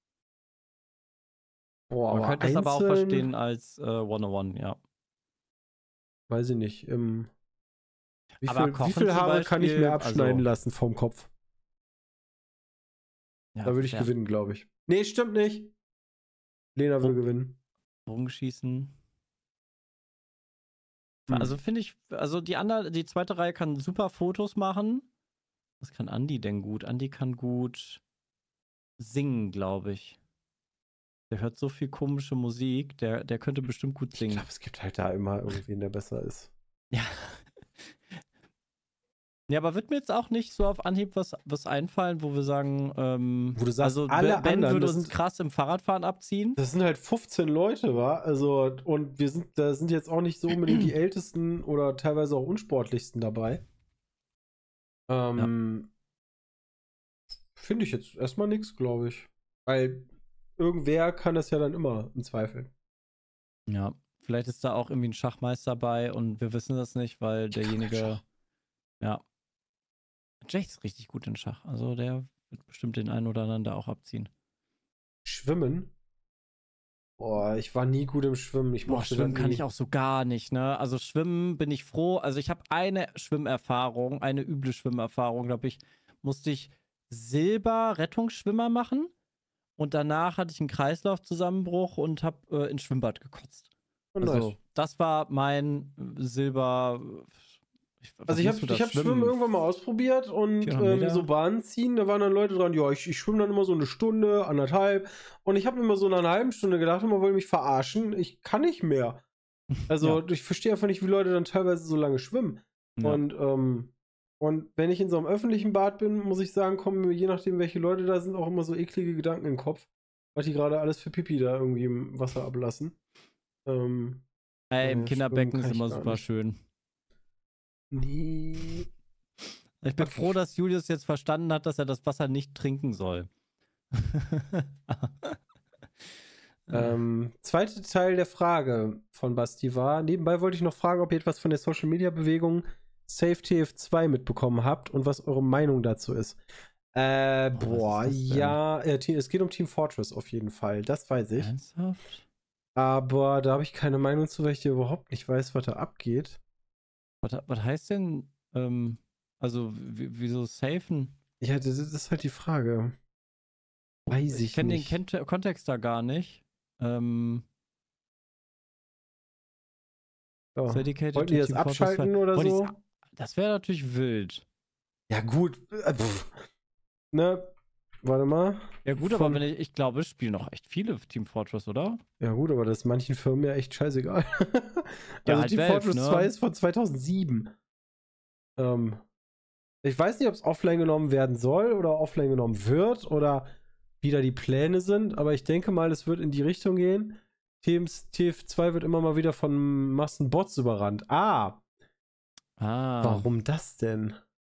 Boah, Man aber könnte es aber auch einzeln, verstehen als 101, ja. weiß ich nicht. Wie Aber viel, Kochen wie viel zum Haare kann ich Beispiel, mir abschneiden also- lassen vom Kopf? Ja, Da würde ich fair. gewinnen, glaube ich. Nee, stimmt nicht. Lena will gewinnen. Rumschießen. Also finde ich, also die zweite Reihe kann super Fotos machen. Was kann Andi denn gut? Andi kann gut singen, glaube ich. Der hört so viel komische Musik, der könnte bestimmt gut Ich singen. glaube, es gibt halt da immer irgendwen, der besser ist. Ja. Ja, aber wird mir jetzt auch nicht so auf Anhieb was einfallen, wo wir sagen, Wo du sagst, also alle Ben anderen, würde das uns sind- krass im Fahrradfahren abziehen. Das sind halt 15 Leute, wa? Also, und da sind jetzt auch nicht so unbedingt die ältesten oder teilweise auch unsportlichsten dabei. Finde ich jetzt erstmal nichts, glaube ich. Weil irgendwer kann das ja dann immer im Zweifel. Ja, vielleicht ist da auch irgendwie ein Schachmeister bei und wir wissen das nicht, weil kann kein derjenige, Schach. ja. Jay ist richtig gut in Schach. Also der wird bestimmt den einen oder anderen da auch abziehen. Schwimmen? Boah, ich war nie gut im Schwimmen. Ich Boah, mochte Schwimmen das kann nie. ich auch so gar nicht, ne? Also Schwimmen bin ich froh. Also ich habe eine Schwimmerfahrung, eine üble Schwimmerfahrung, glaube ich, musste ich Silber-Rettungsschwimmer machen und danach hatte ich einen Kreislaufzusammenbruch und habe ins Schwimmbad gekotzt. Oh, Also nice. das war mein Silber... Also ich hab Schwimmen irgendwann mal ausprobiert und 400 Meter? so Bahnen ziehen, da waren dann Leute dran, ja, ich schwimme dann immer so eine Stunde, anderthalb und ich habe immer so nach einer halben Stunde gedacht, immer wollen mich verarschen, ich kann nicht mehr. Also ich verstehe einfach nicht, wie Leute dann teilweise so lange schwimmen. Ja. Und wenn ich in so einem öffentlichen Bad bin, muss ich sagen, kommen mir je nachdem, welche Leute da sind, auch immer so eklige Gedanken in den Kopf, was die gerade alles für Pipi da irgendwie im Wasser ablassen. Im schwimmen Kinderbecken kann ist ich immer gar super nicht. schön. Nee. Ich bin Okay. froh, dass Julius jetzt verstanden hat, dass er das Wasser nicht trinken soll. Zweiter Teil der Frage von Basti war, nebenbei wollte ich noch fragen, ob ihr etwas von der Social-Media-Bewegung SafeTF2 mitbekommen habt und was eure Meinung dazu ist. was ist das denn? Ja, es geht um Team Fortress auf jeden Fall, das weiß ich. Ernsthaft? Aber da habe ich keine Meinung zu, weil ich dir überhaupt nicht weiß, was da abgeht. Was heißt denn, also wieso safen? Ja, das ist halt die Frage. Weiß ich Ich kenne nicht. den Kontext da gar nicht. Ja. Dedicated Wollten to die das Team Fortress abschalten 2. oder Wollte so? ich's Das wäre natürlich wild. Ja, gut. Ne? Warte mal. Ja gut, aber ich glaube, es spielen noch echt viele Team Fortress, oder? Ja, gut, aber das ist manchen Firmen ja echt scheißegal. Ja, Also halt Team Valve, Fortress ne? 2 ist von 2007. Ich weiß nicht, ob es offline genommen werden soll oder offline genommen wird oder wie da die Pläne sind, aber ich denke mal, es wird in die Richtung gehen. TF2 wird immer mal wieder von Massenbots überrannt. Warum das denn?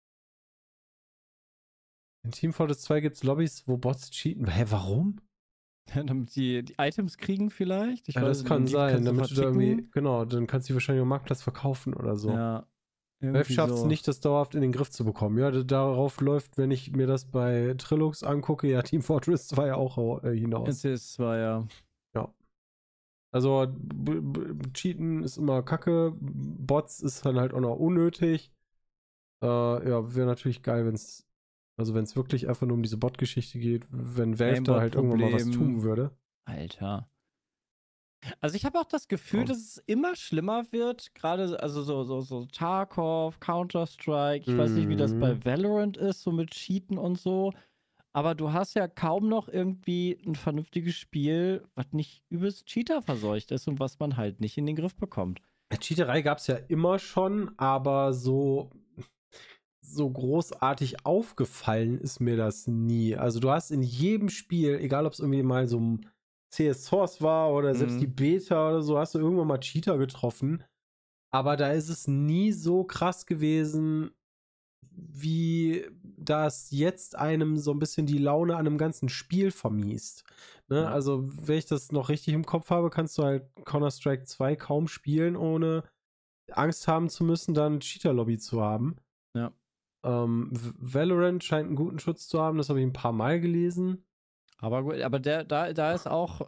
In Team Fortress 2 gibt es Lobbys, wo Bots cheaten. Hä, warum? Damit die Items kriegen vielleicht? Ich Ja, weiß das kann nicht, sein, kannst du damit du da verticken? irgendwie, genau, dann kannst du die wahrscheinlich am Marktplatz verkaufen oder so. Ja. Valve Irgendwie schafft es so. nicht, das dauerhaft in den Griff zu bekommen. Ja, darauf läuft, wenn ich mir das bei Trilux angucke, ja, Team Fortress 2 auch hinaus. CS2, ja. Also, Cheaten ist immer kacke, Bots ist dann halt auch noch unnötig. Ja, wäre natürlich geil, wenn es wirklich einfach nur um diese Bot-Geschichte geht, wenn Valve da halt irgendwann mal was Aimbot-Problem. tun würde. Alter. Also ich habe auch das Gefühl, Oh. dass es immer schlimmer wird, gerade also so Tarkov, Counter-Strike, ich weiß nicht, wie das bei Valorant ist, so mit Cheaten und so, aber du hast ja kaum noch irgendwie ein vernünftiges Spiel, was nicht übelst Cheater verseucht ist und was man halt nicht in den Griff bekommt. Cheaterei gab es ja immer schon, aber so großartig aufgefallen ist mir das nie. Also du hast in jedem Spiel, egal ob es irgendwie mal so ein CS Source war oder selbst die Beta oder so, hast du irgendwann mal Cheater getroffen. Aber da ist es nie so krass gewesen, wie das jetzt einem so ein bisschen die Laune an einem ganzen Spiel vermiest. Ne? Ja. Also, wenn ich das noch richtig im Kopf habe, kannst du halt Counter-Strike 2 kaum spielen, ohne Angst haben zu müssen, dann Cheater-Lobby zu haben. Ja. Valorant scheint einen guten Schutz zu haben, das habe ich ein paar Mal gelesen. Aber gut, aber da ist auch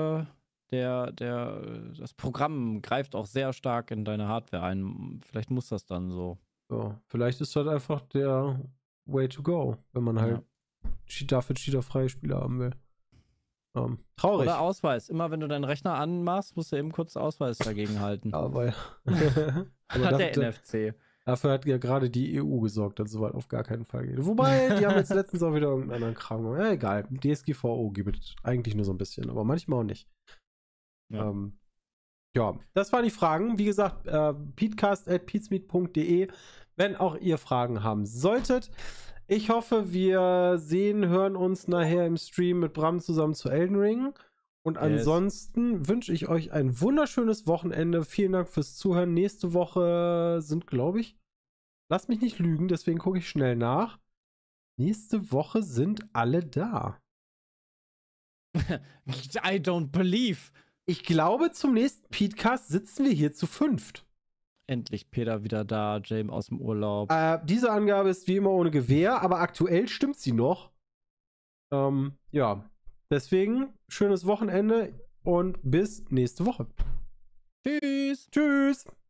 das Programm greift auch sehr stark in deine Hardware ein. Vielleicht muss das dann so. Ja, vielleicht ist das einfach der Way to go, wenn man halt dafür cheaterfreie Spiele haben will. Traurig. Oder Ausweis. Immer wenn du deinen Rechner anmachst, musst du eben kurz Ausweis dagegen halten. Aber Hat der NFC. Dafür hat ja gerade die EU gesorgt, dass soweit auf gar keinen Fall geht. Wobei, die haben jetzt letztens auch wieder irgendeinen anderen Kram gemacht. Ja, egal. DSGVO gibt es eigentlich nur so ein bisschen, aber manchmal auch nicht. Ja. Ja, das waren die Fragen. Wie gesagt, peatcast@peatsmeet.de, wenn auch ihr Fragen haben solltet. Ich hoffe, wir hören uns nachher im Stream mit Bram zusammen zu Elden Ring. Und ansonsten wünsche ich euch ein wunderschönes Wochenende. Vielen Dank fürs Zuhören. Nächste Woche sind, glaube ich, lass mich nicht lügen, deswegen gucke ich schnell nach. Nächste Woche sind alle da. I don't believe. Ich glaube, zum nächsten Peatcast sitzen wir hier zu 5. Endlich Peter wieder da, James aus dem Urlaub. Diese Angabe ist wie immer ohne Gewähr, aber aktuell stimmt sie noch. Ja, deswegen schönes Wochenende und bis nächste Woche. Tschüss. Tschüss.